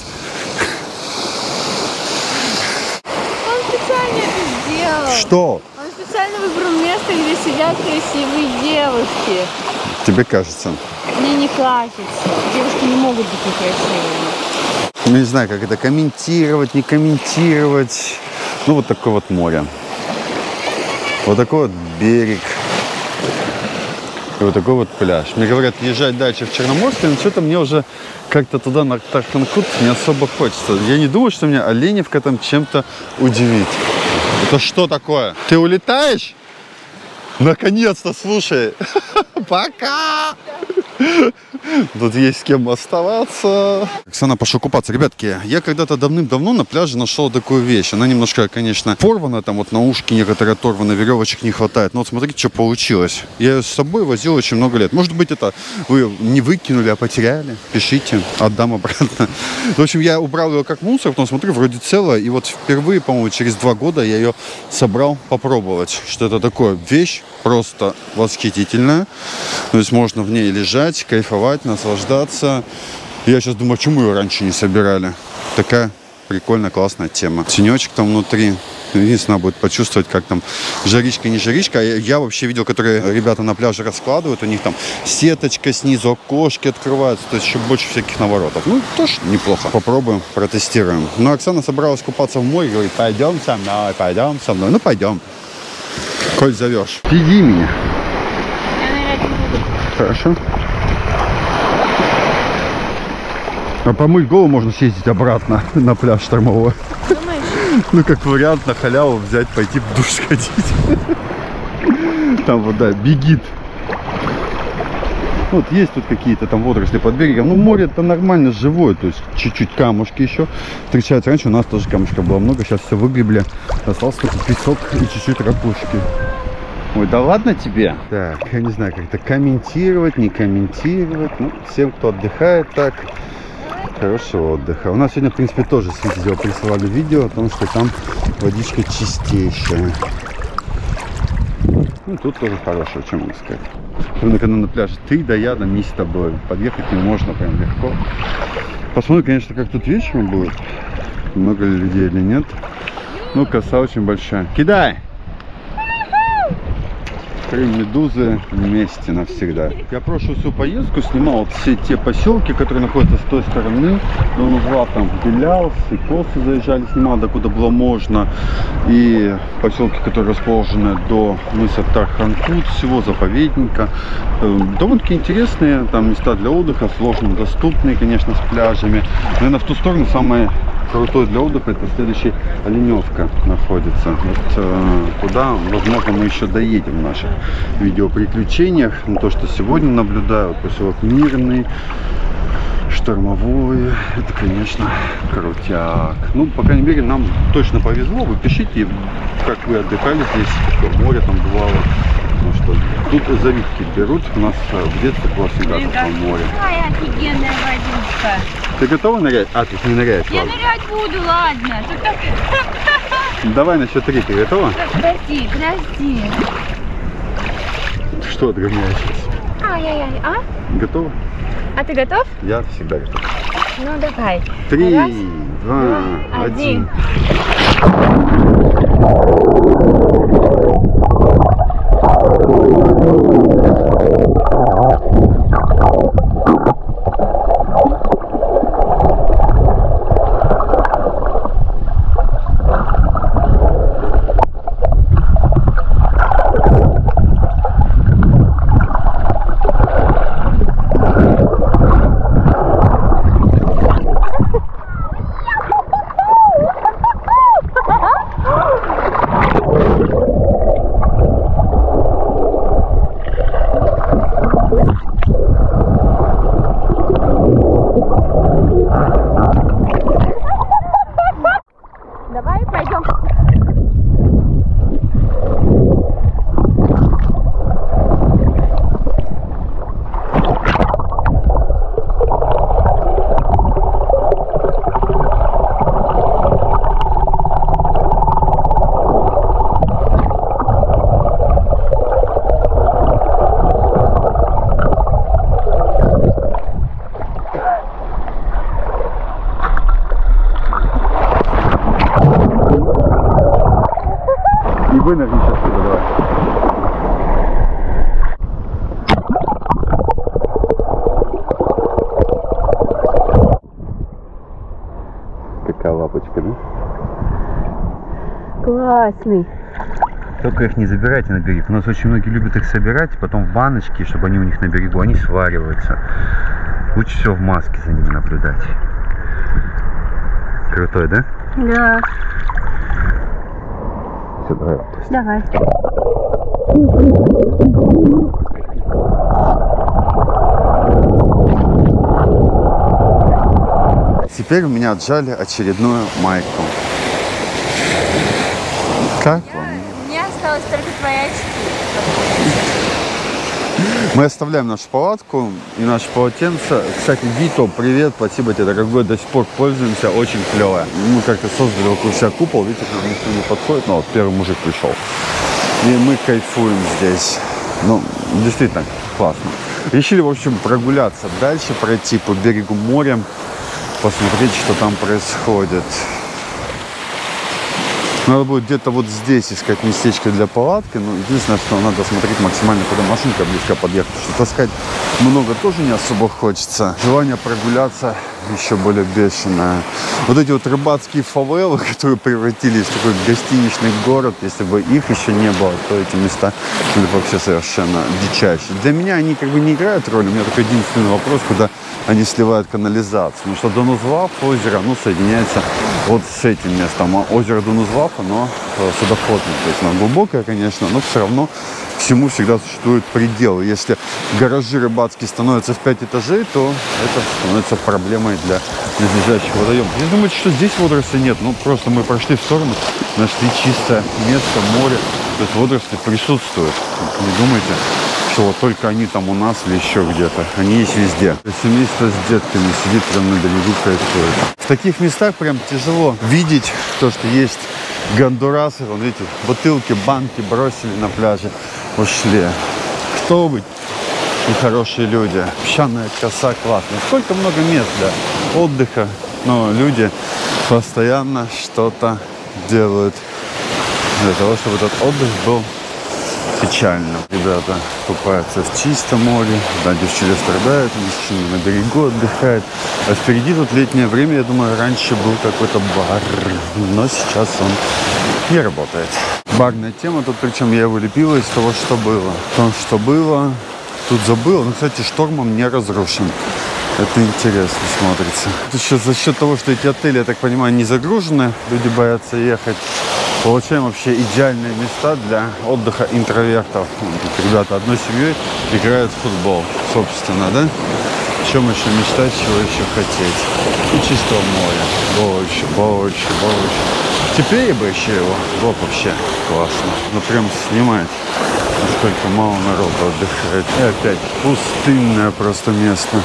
Он специально это сделал. Что? Он специально выбрал место, где сидят красивые девушки. Тебе кажется? Мне не кажется. Девушки не могут быть некрасивыми. Не знаю, как это комментировать, не комментировать. Ну, вот такое вот море. Вот такой вот берег. И вот такой вот пляж. Мне говорят, езжать дальше в Черноморск, но что-то мне уже как-то туда на Тартанкут не особо хочется. Я не думаю, что меня Оленевка там чем-то удивит. Это что такое? Ты улетаешь? Наконец-то, слушай. Пока! Тут есть с кем оставаться. Оксана, пошел купаться. Ребятки, я когда-то давным-давно на пляже нашел такую вещь. Она немножко, конечно, порвана. Там вот на ушки некоторые оторваны, веревочек не хватает. Но вот смотрите, что получилось. Я ее с собой возил очень много лет. Может быть, это вы не выкинули, а потеряли. Пишите, отдам обратно. В общем, я убрал ее как мусор, потом смотрю, вроде целая. И вот впервые, по-моему, через два года я ее собрал попробовать. Что это такое? Вещь просто восхитительная. То есть можно в ней лежать, кайфовать, наслаждаться. Я сейчас думаю, почему ее раньше не собирали. Такая прикольная, классная тема. Тенечек там внутри. Единственное, будет почувствовать, как там жаричка, не жаричка. Я вообще видел, которые ребята на пляже раскладывают. У них там сеточка снизу, окошки открываются. То есть еще больше всяких наворотов. Ну, тоже неплохо. Попробуем, протестируем. Но Оксана собралась купаться в море. Говорит, пойдем со мной, пойдем со мной. Ну, пойдем. Коль зовешь. Веди меня. Хорошо. А помыть голову можно съездить обратно на пляж штормовой. Думаешь? Ну, как вариант, на халяву взять, пойти в душ сходить. Там вода бегит. Вот есть тут какие-то там водоросли под берегом. Ну, море-то нормально живое, то есть чуть-чуть камушки еще встречаются. Раньше у нас тоже камушка было много, сейчас все выгребли. Остался только песок и чуть-чуть ракушки. Ой, да ладно тебе? Так, я не знаю, как это комментировать, не комментировать. Ну, всем, кто отдыхает так, хорошего отдыха. У нас сегодня, в принципе, тоже с Витязева присылали видео о том, что там водичка чистейшая. Ну, тут тоже хорошего, чем могу сказать. Особенно, когда на пляже ты да я, да не с тобой. Подъехать не можно прям легко. Посмотрим, конечно, как тут вечером будет. Много ли людей или нет. Ну, коса очень большая. Кидай! Крым, Медузы вместе навсегда. Я прошлую всю поездку снимал вот все те поселки, которые находятся с той стороны. Дон Узлав там Беляус, и Косы заезжали, снимал, докуда было можно. И поселки, которые расположены до мыса Тарханкут, всего заповедника. Довольно-таки интересные там места для отдыха, сложно доступные, конечно, с пляжами. Наверное, в ту сторону самое крутой для отдыха — это следующая Оленевка находится. Вот э, туда, возможно, мы еще доедем в наших видеоприключениях. Но то, что сегодня наблюдаю, вот поселок Мирный, Штормовой, это, конечно, крутяк. Ну, по крайней мере, нам точно повезло. Вы пишите, как вы отдыхали здесь, какое море там бывало. Потому что тут завитки берут. У нас в детстве было всегда такое море. Какая офигенная водичка. Ты готова нырять? А, тут не ныряешь, Я ладно. нырять буду, ладно. Тут так... Давай на счет три, ты готова? Подожди, подожди. Что отгоняешь? Ай-яй-яй, а? Готова? А ты готов? Я всегда готов. Ну, давай. Три, Раз, два, два, один. один. Давай пойдем. И вынырни сейчас сюда, давай. Какая лапочка, да? Классный. Только их не забирайте на берег. У нас очень многие любят их собирать, потом в баночки, чтобы они у них на берегу, они свариваются. Лучше всего в маске за ними наблюдать. Крутой, да? Да. Все, давай. Давай. Теперь у меня отжали очередную майку. Как вам? Мне осталось только твои очки. Мы оставляем нашу палатку и наше полотенце. Кстати, Вито, привет, спасибо тебе, дорогой, до сих пор пользуемся, очень клевое. Мы как-то создали вокруг себя купол, видите, к нам никто не подходит, но вот первый мужик пришел. И мы кайфуем здесь. Ну, действительно, классно. Решили, в общем, прогуляться дальше, пройти по берегу моря, посмотреть, что там происходит. Надо будет где-то вот здесь искать местечко для палатки. Но единственное, что надо смотреть максимально, куда машинка близко подъехать. Потому что таскать много тоже не особо хочется. Желание прогуляться еще более бешеное. Вот эти вот рыбацкие фавелы, которые превратились в такой гостиничный город, если бы их еще не было, то эти места были вообще совершенно дичайшие. Для меня они как бы не играют роли. У меня только единственный вопрос, куда они сливают канализацию. Потому что Дон Узлав, озеро, оно соединяется вот с этим местом. А озеро Дон Узлав, оно судоходное. То есть оно глубокое, конечно, но все равно всему всегда существует предел. Если гаражи рыбацкие становятся в пять этажей, то это становится проблемой для близлежащих водоемов. Не думайте, что здесь водорослей нет. Ну, просто мы прошли в сторону, нашли чистое место, море. То есть водоросли присутствуют. Не думайте, что вот только они там у нас или еще где-то. Они есть везде. Семейство с детками сидит прямо на берегу, кайфует. В таких местах прям тяжело видеть то, что есть гондурасы. Вон, видите, бутылки, банки бросили на пляже, ушли. Кто вы, нехорошие люди? Песчаная коса классная. Сколько много мест для отдыха. Но люди постоянно что-то делают для того, чтобы этот отдых был печально. Ребята купаются в чистом море, да, девчули страдают, мужчины на берегу отдыхают. А впереди тут летнее время, я думаю, раньше был какой-то бар, но сейчас он не работает. Барная тема тут, причем я его лепила из того, что было. То, что было, тут забыл. Ну, кстати, штормом не разрушен. Это интересно смотрится. Тут еще за счет того, что эти отели, я так понимаю, не загружены, люди боятся ехать. Получаем вообще идеальные места для отдыха интровертов. Тут ребята одной семьей играют в футбол, собственно, да? Чем еще мечтать, чего еще хотеть? И чистого моря. Больше, больше, больше. Теперь бы еще его. Вот вообще классно. Ну прям снимать, насколько мало народу отдыхает. И опять пустынное просто место.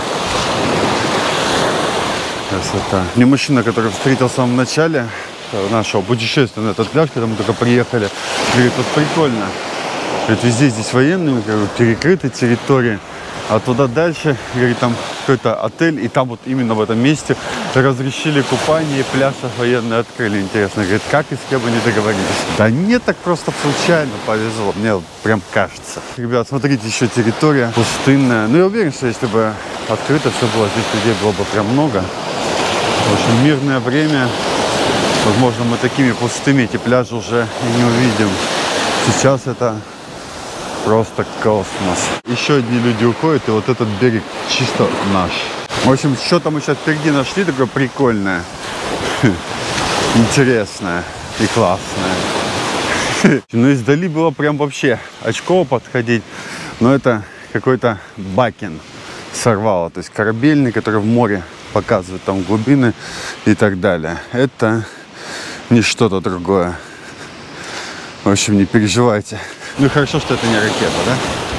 Красота. Мне мужчина, который встретил в самом начале нашего путешествия на этот пляж, когда мы только приехали, говорит, вот прикольно. Говорит, везде здесь военные, говорит, перекрыты территории. А туда дальше, говорит, там какой-то отель, и там вот именно в этом месте разрешили купание, и пляж военные открыли. Интересно, говорит, как и с кем они договорились? Да нет, так просто случайно повезло, мне прям кажется. Ребят, смотрите, еще территория пустынная. Ну, я уверен, что если бы открыто все было, здесь людей было бы прям много. В общем, мирное время. Возможно, мы такими пустыми эти пляжи уже и не увидим. Сейчас это просто космос. Еще одни люди уходят, и вот этот берег чисто наш. В общем, что-то мы сейчас впереди нашли, такое прикольное, интересное и классное. Ну, издали было прям вообще очково подходить, но это какой-то бакен сорвало, то есть корабельный, который в море показывает там глубины и так далее. Это не что-то другое. В общем, не переживайте. Ну, хорошо, что это не ракета, да?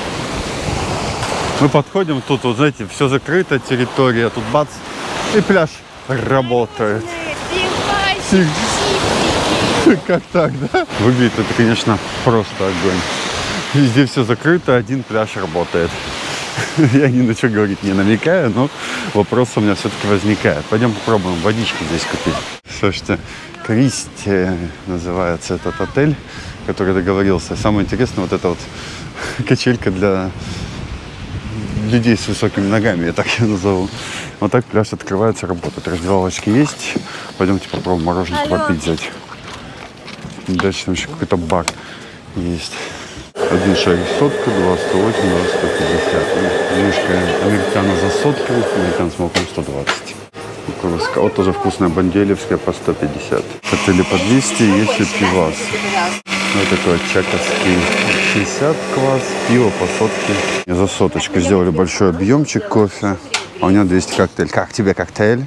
Мы подходим, тут, вот, знаете, все закрыто, территория, тут бац, и пляж работает. Как так, да? Выглядит это, конечно, просто огонь. Везде все закрыто, один пляж работает. Я ни на что говорить не намекаю, но вопрос у меня все-таки возникает. Пойдем попробуем водички здесь купить. Слушайте, Кристи называется этот отель, который договорился. Самое интересное, вот эта вот качелька для людей с высокими ногами, я так ее назову. Вот так пляж открывается, работает. Раздевалочки есть. Пойдемте попробуем мороженое попить взять. Дальше там еще какой-то бар есть. Один шарик сотка, два сто восемь, два сто пятьдесят. Немножко американо за сотку, американо с молоком сто двадцать. Вот тоже вкусная бандеевская по сто пятьдесят. Отели по двести, есть и пивас. Вот такой чаковский шестьдесят класс, пиво по сотке. За соточку сделали большой объемчик кофе. А у него двести коктейль. Как тебе коктейль?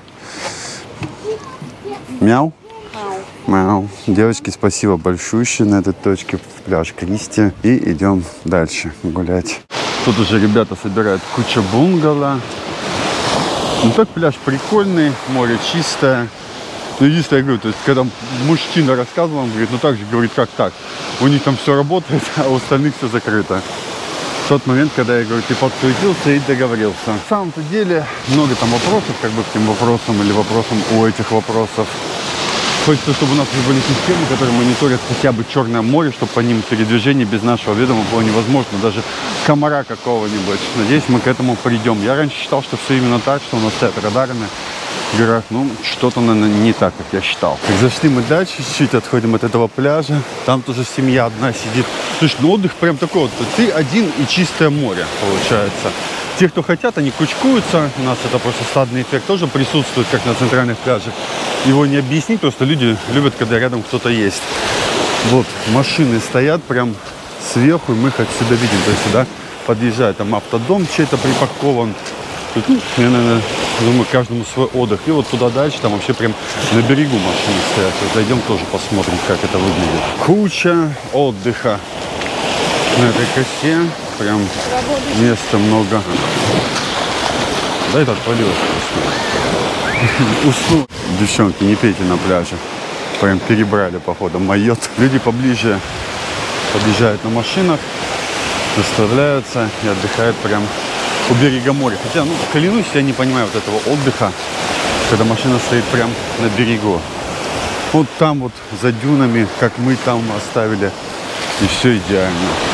Мяу? Мяу. Девочки, спасибо большущее на этой точке. Пляж Кристи. И идем дальше гулять. Тут уже ребята собирают кучу бунгало. Ну так пляж прикольный, море чистое. Ну, единственное, я говорю, то есть, когда мужчина рассказывал, он говорит, ну так же, говорит, как так? У них там все работает, а у остальных все закрыто. В тот момент, когда я, говорю, ты подсуетился и договорился. На самом-то деле, много там вопросов, как бы к тем вопросам или вопросам у этих вопросов. Хочется, чтобы у нас уже были системы, которые мониторят хотя бы Черное море, чтобы по ним передвижение без нашего ведома было невозможно. Даже комара какого-нибудь. Надеюсь, мы к этому придем. Я раньше считал, что все именно так, что у нас стоят радары в горах. Ну, что-то, наверное, не так, как я считал. Так, зашли мы дальше, чуть-чуть отходим от этого пляжа. Там тоже семья одна сидит. Слушай, ну отдых прям такой вот. Ты один и чистое море, получается. Те, кто хотят, они кучкуются. У нас это просто стадный эффект тоже присутствует, как на центральных пляжах. Его не объяснить, просто люди любят, когда рядом кто-то есть. Вот, машины стоят прям сверху, и мы их отсюда видим. То есть сюда подъезжает там автодом чей-то припаркован. Тут, ну, я, наверное, думаю, каждому свой отдых. И вот туда дальше, там вообще прям на берегу машины стоят. Вот зайдем тоже посмотрим, как это выглядит. Куча отдыха на этой косе. Прям места много. Да, это отвалилось просто. Уснул. Девчонки, не пейте на пляже. Прям перебрали, походу, майот. Люди поближе подъезжают на машинах, заставляются и отдыхают прям у берега моря. Хотя, ну, клянусь, я не понимаю вот этого отдыха, когда машина стоит прям на берегу. Вот там вот за дюнами, как мы там оставили, и все идеально.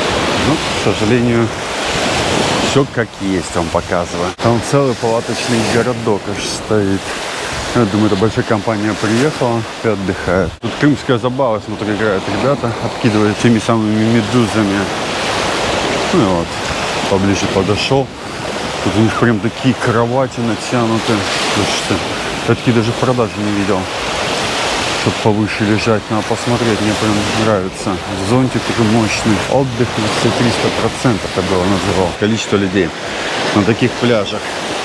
Ну, к сожалению, все как есть, вам показываю. Там целый палаточный городок аж стоит. Я думаю, это большая компания приехала и отдыхает. Тут крымская забава, смотрю, играют ребята, откидывают теми самыми медузами. Ну и вот, поближе подошел. Тут у них прям такие кровати натянуты. Слушайте, я такие даже в продаже не видел. Чтобы повыше лежать, надо посмотреть, мне прям нравится. Зонтик такой мощный. Отдых на все триста процентов, я было называл. Количество людей на таких пляжах.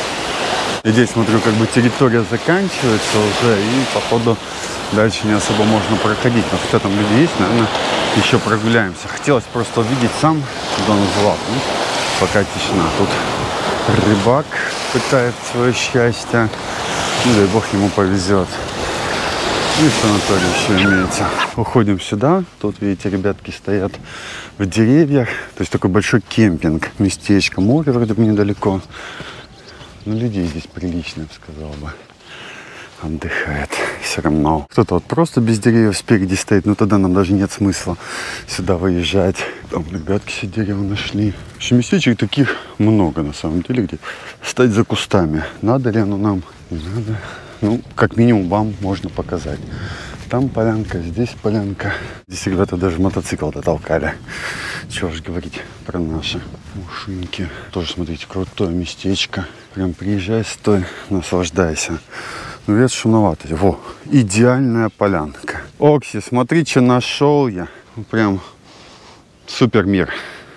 И здесь, смотрю, как бы территория заканчивается уже, и, походу, дальше не особо можно проходить. Но хотя там люди есть, наверное, еще прогуляемся. Хотелось просто увидеть сам Донузлав. Ну, пока тишина. Тут рыбак пытает свое счастье. Ну, дай бог ему повезет. И санаторий еще имеется. Уходим сюда. Тут, видите, ребятки стоят в деревьях. То есть такой большой кемпинг. Местечко. Море вроде бы недалеко. Но людей здесь прилично, я бы сказал бы. Отдыхает. Все равно. Кто-то вот просто без деревьев спереди стоит. Но тогда нам даже нет смысла сюда выезжать. Там ребятки все дерево нашли. В общем, местечек таких много на самом деле, где стать за кустами. Надо ли оно нам? Не надо. Ну, как минимум вам можно показать. Там полянка, здесь полянка. Здесь ребята даже мотоцикл дотолкали. Чего ж говорить про наши ушинки. Тоже, смотрите, крутое местечко. Прям приезжай, стой, наслаждайся. Ну, вес шумноватый. Во, идеальная полянка. Окси, смотри, что нашел я. Прям супер мир.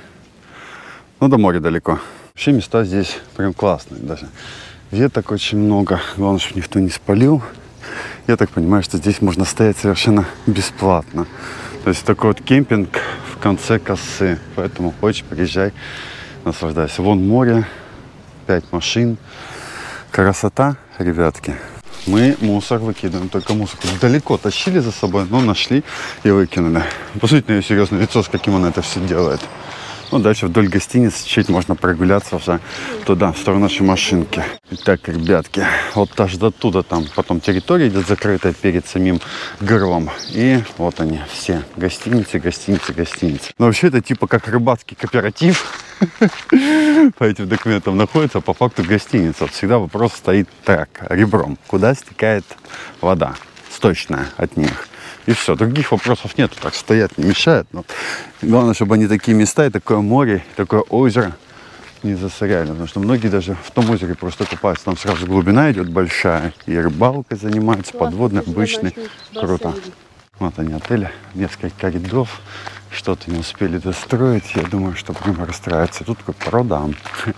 Ну, до моря далеко. Вообще места здесь прям классные даже. Веток очень много. Главное, чтобы никто не спалил. Я так понимаю, что здесь можно стоять совершенно бесплатно. То есть такой вот кемпинг в конце косы. Поэтому хочешь, приезжай, наслаждайся. Вон море, пять машин. Красота, ребятки. Мы мусор выкидываем, только мусор далеко тащили за собой, но нашли и выкинули. Посмотрите на ее серьезное лицо, с каким она это все делает. Ну, дальше вдоль гостиницы чуть можно прогуляться уже туда, в сторону нашей машинки. Итак, ребятки, вот аж до туда там потом территория идет закрытая перед самим горлом. И вот они все. Гостиницы, гостиницы, гостиницы. Но вообще это типа как рыбацкий кооператив. По этим документам находится, а по факту гостиница. Вот всегда вопрос стоит так, ребром. Куда стекает вода сточная от них? И все, других вопросов нет, так стоят, не мешает. Но главное, чтобы они такие места и такое море, и такое озеро не засоряли. Потому что многие даже в том озере просто купаются. Там сразу глубина идет большая. И рыбалкой занимаются, подводный, обычный. Круто. Вот они, отели, несколько рядов. Что-то не успели достроить. Я думаю, что прямо расстраиваться. Тут как продам.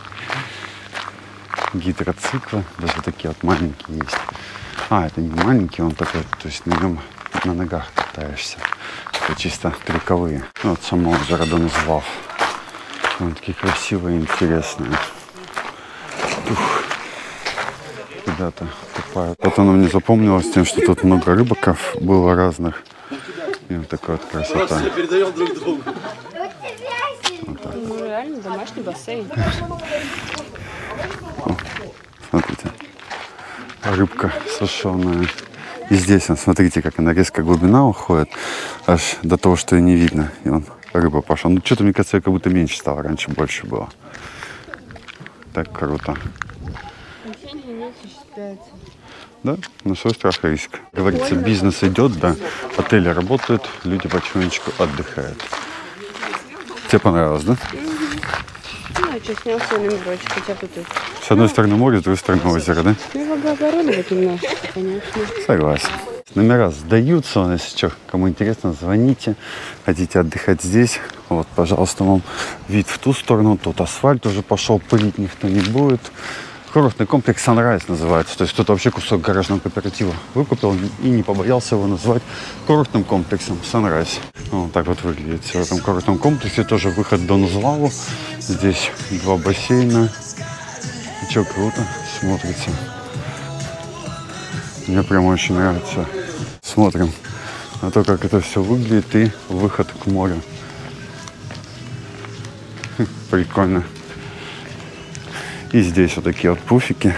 Гидроциклы, даже такие вот маленькие есть. А, это не маленький, он такой, то есть на нем на ногах катаешься. Это чисто трюковые. Вот само озеро Донузлав. Они такие красивые, интересные. Ух. Ребята купают. Вот оно мне запомнилось тем, что тут много рыбаков было разных. И вот такая вот красота. Вот так. Ну, реально домашний бассейн. О, смотрите. Рыбка сушеная. И здесь, вот, смотрите, как она резко глубина уходит, аж до того, что ее не видно. И он, рыба пошла. Ну, что-то, мне кажется, как будто меньше стало. Раньше больше было. Так круто. Да, на свой страх и риск. Говорится, бизнес идет, да, отели работают, люди потихонечку отдыхают. Тебе понравилось, да? Ну, а что, снял свой номерочек, хотя бы тут. С одной стороны море, с другой стороны озеро, да? Ну, его бы оборудовать немножко, конечно. Согласен. Номера сдаются, у нас еще, кому интересно, звоните. Хотите отдыхать здесь, вот, пожалуйста, вам вид в ту сторону. Тут асфальт уже пошел, пылить никто не будет. Курортный комплекс Sunrise называется. То есть кто-то вообще кусок гаражного кооператива выкупил и не побоялся его назвать курортным комплексом Sunrise. Вот так вот выглядит все в этом курортном комплексе. Тоже выход в Донузлаву. Здесь два бассейна. И что, круто смотрится. Мне прям очень нравится. Смотрим на то, как это все выглядит, и выход к морю. Прикольно. И здесь вот такие вот пуфики.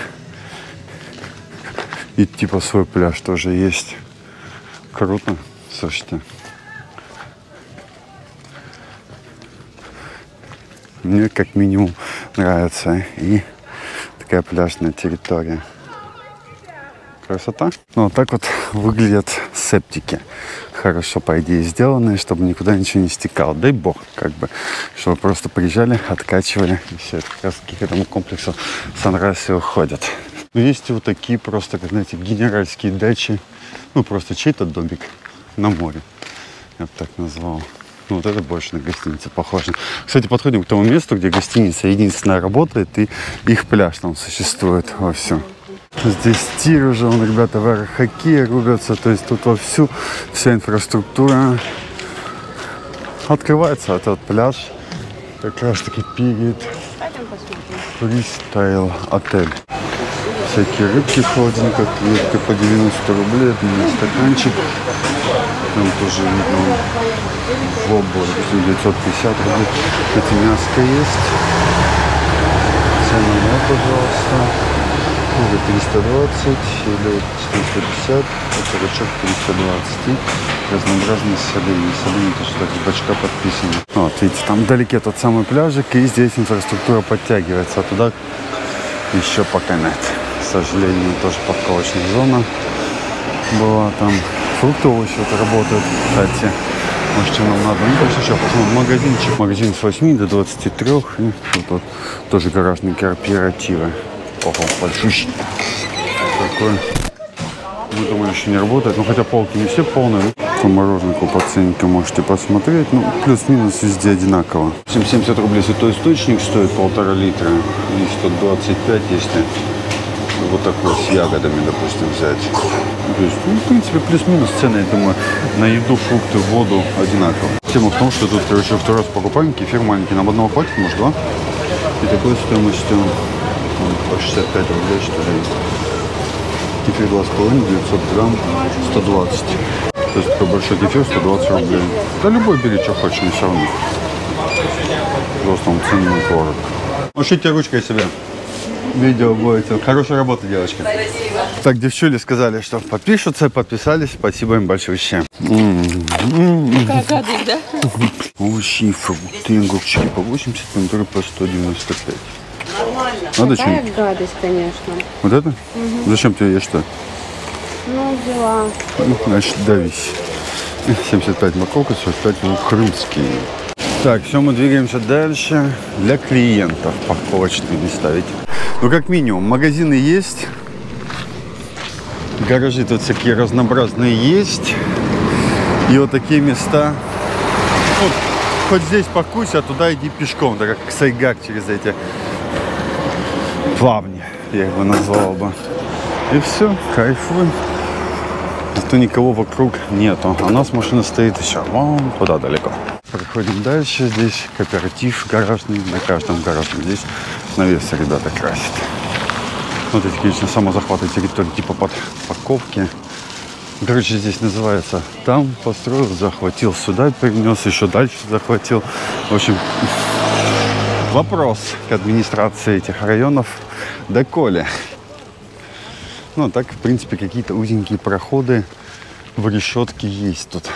И типа свой пляж тоже есть. Круто. Слушайте. Мне как минимум нравится. И такая пляжная территория. Красота. Ну, вот так вот выглядят септики. Хорошо, по идее, сделанные, чтобы никуда ничего не стекало. Дай бог, как бы, чтобы просто приезжали, откачивали. И все, это как раз к этому комплексу Санрайз и уходят. Но есть вот такие просто, как, знаете, генеральские дачи. Ну, просто чей-то домик на море. Я бы так назвал. Ну, вот это больше на гостиницу похоже. Кстати, подходим к тому месту, где гостиница единственная работает, и их пляж там существует вовсю. Здесь тир уже, вон, ребята в аэрохоккее рубятся, то есть тут вовсю вся инфраструктура открывается. Этот пляж как раз таки перед Фристайл отель. Всякие рыбки в холодильниках, клетка по девяносто рублей, отменный стаканчик. Там тоже видно воблок девятьсот пятьдесят рублей. Кстати, мяско есть. Цена, вот, пожалуйста. Кура триста двадцать, или четыреста пятьдесят, окорочок триста двадцать. И разнообразные соленья. Соленья тоже так с бачка подписаны. Вот, видите, там вдалеке тот самый пляжик, и здесь инфраструктура подтягивается. А туда еще пока нет. К сожалению, тоже парковочная зона была. Там фрукты, овощи вот работают, кстати. Может, что нам надо. Ну, короче, сейчас посмотрим. Магазинчик. Магазин с восьми до двадцати трёх. И вот, вот тоже гаражные кооперативы. Ого, большущий. Такой. Мы думали, еще не работает. Ну, хотя полки не все полные. По мороженку по ценнику можете посмотреть. Ну, плюс-минус везде одинаково. семьдесят рублей святой источник стоит полтора литра. И сто двадцать пять, если вот такой с ягодами, допустим, взять. То есть, ну, в принципе, плюс-минус цены, я думаю, на еду, фрукты, воду одинаково. Тема в том, что тут, короче, второй раз покупаем кефир маленький. Нам одного хватит, может, два? И такой стоимостью по шестьдесят пять рублей, что ли. Кефир два с половиной, девятьсот грамм, сто двадцать. То есть такой большой кефир, сто двадцать рублей. Да любой бери, что хочешь, не все равно. Просто он ценный творог. Машите ручкой себе. Видео будете. Хорошая работа, девочки. Спасибо. Так, девчули сказали, что подпишутся, подписались. Спасибо им большое. Какая гадость, да? Овощи, фрукты, огурчики по восемьдесят, помидоры по сто девяносто пять. Нормально. Надо Какая что-нибудь? гадость, конечно. Вот это? Угу. Зачем тебе ешь-то? Ну, взяла. Ну, значит, давись. семьдесят пять морковка, сорок пять ну, крымские. Так, все, мы двигаемся дальше. Для клиентов парковочные места, видите? Ну, как минимум, магазины есть. Гаражи тут всякие разнообразные есть. И вот такие места. Вот, хоть здесь паркуйся, а туда иди пешком. Так как Сайгак через эти плавни, я его назвал бы. И все, кайфуй. Зато никого вокруг нету. А у нас машина стоит еще вон туда далеко. Проходим дальше. Здесь кооператив гаражный. На каждом гаражном здесь навесы ребята красят. Вот эти, конечно, самозахваты территории типа под парковки. Короче, здесь называется там построил, захватил, сюда перенес, еще дальше захватил. В общем, вопрос к администрации этих районов. Доколе? Ну, так, в принципе, какие-то узенькие проходы в решетке есть тут.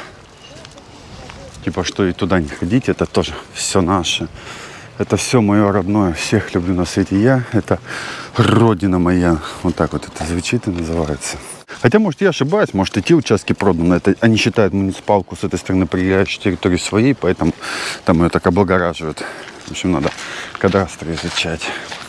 Типа, что и туда не ходить, это тоже все наше. Это все мое родное. Всех люблю на свете я. Это родина моя. Вот так вот это звучит и называется. Хотя, может, я ошибаюсь. Может, и те участки проданы. Это они считают муниципалку с этой стороны приезжающей территории своей, поэтому там ее так облагораживают. В общем, надо кадастр изучать.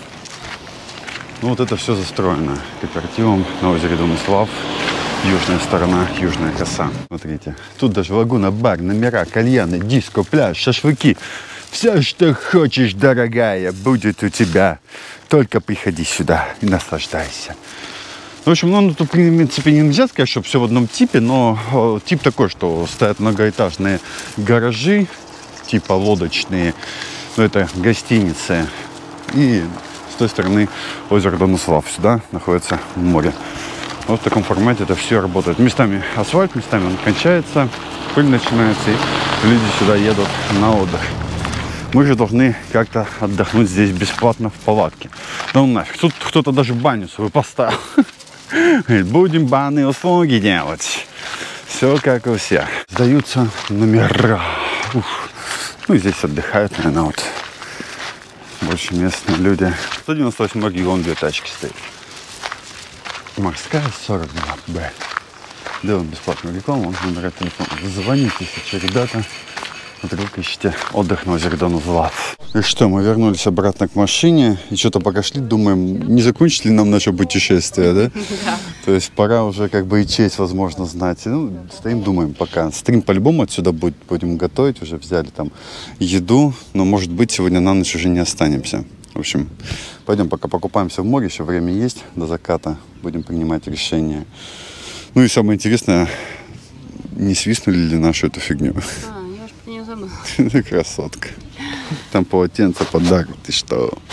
Ну, вот это все застроено кооперативом на озере Домыслав. Южная сторона, южная коса. Смотрите, тут даже лагуна, бар, номера, кальяны, диско, пляж, шашлыки. Все, что хочешь, дорогая, будет у тебя. Только приходи сюда и наслаждайся. В общем, ну, тут, в принципе, нельзя сказать, что все в одном типе, но о, тип такой, что стоят многоэтажные гаражи, типа лодочные. Ну, это гостиницы. И с той стороны озеро Домыслав. Сюда находится море. Вот в таком формате это все работает. Местами асфальт, местами он кончается, пыль начинается, и люди сюда едут на отдых. Мы же должны как-то отдохнуть здесь бесплатно в палатке. Ну нафиг, тут кто-то даже баню свою поставил. Будем банные услуги делать. Все как у всех. Сдаются номера. Ух. Ну и здесь отдыхают, наверное, вот больше местные люди. сто девяносто восьмой регион, две тачки стоит. Морская сорок два Б. Делаем бесплатную рекламу, он номер телефона. Звоните, если что, ребята. Вдруг ищите отдых на озере Донузлав. И что, мы вернулись обратно к машине и что-то пока шли, думаем, не закончить ли нам наше путешествие, да? Да. То есть пора уже как бы и честь, возможно, знать. Ну, стоим, думаем пока. Стрим по-любому отсюда будет, будем готовить, уже взяли там еду, но может быть сегодня на ночь уже не останемся. В общем, пойдем пока покупаемся в море, еще время есть до заката, будем принимать решение. Ну и самое интересное, не свистнули ли нашу эту фигню? А, я уж про нее забыла. Красотка. Там полотенце подарок, ты что?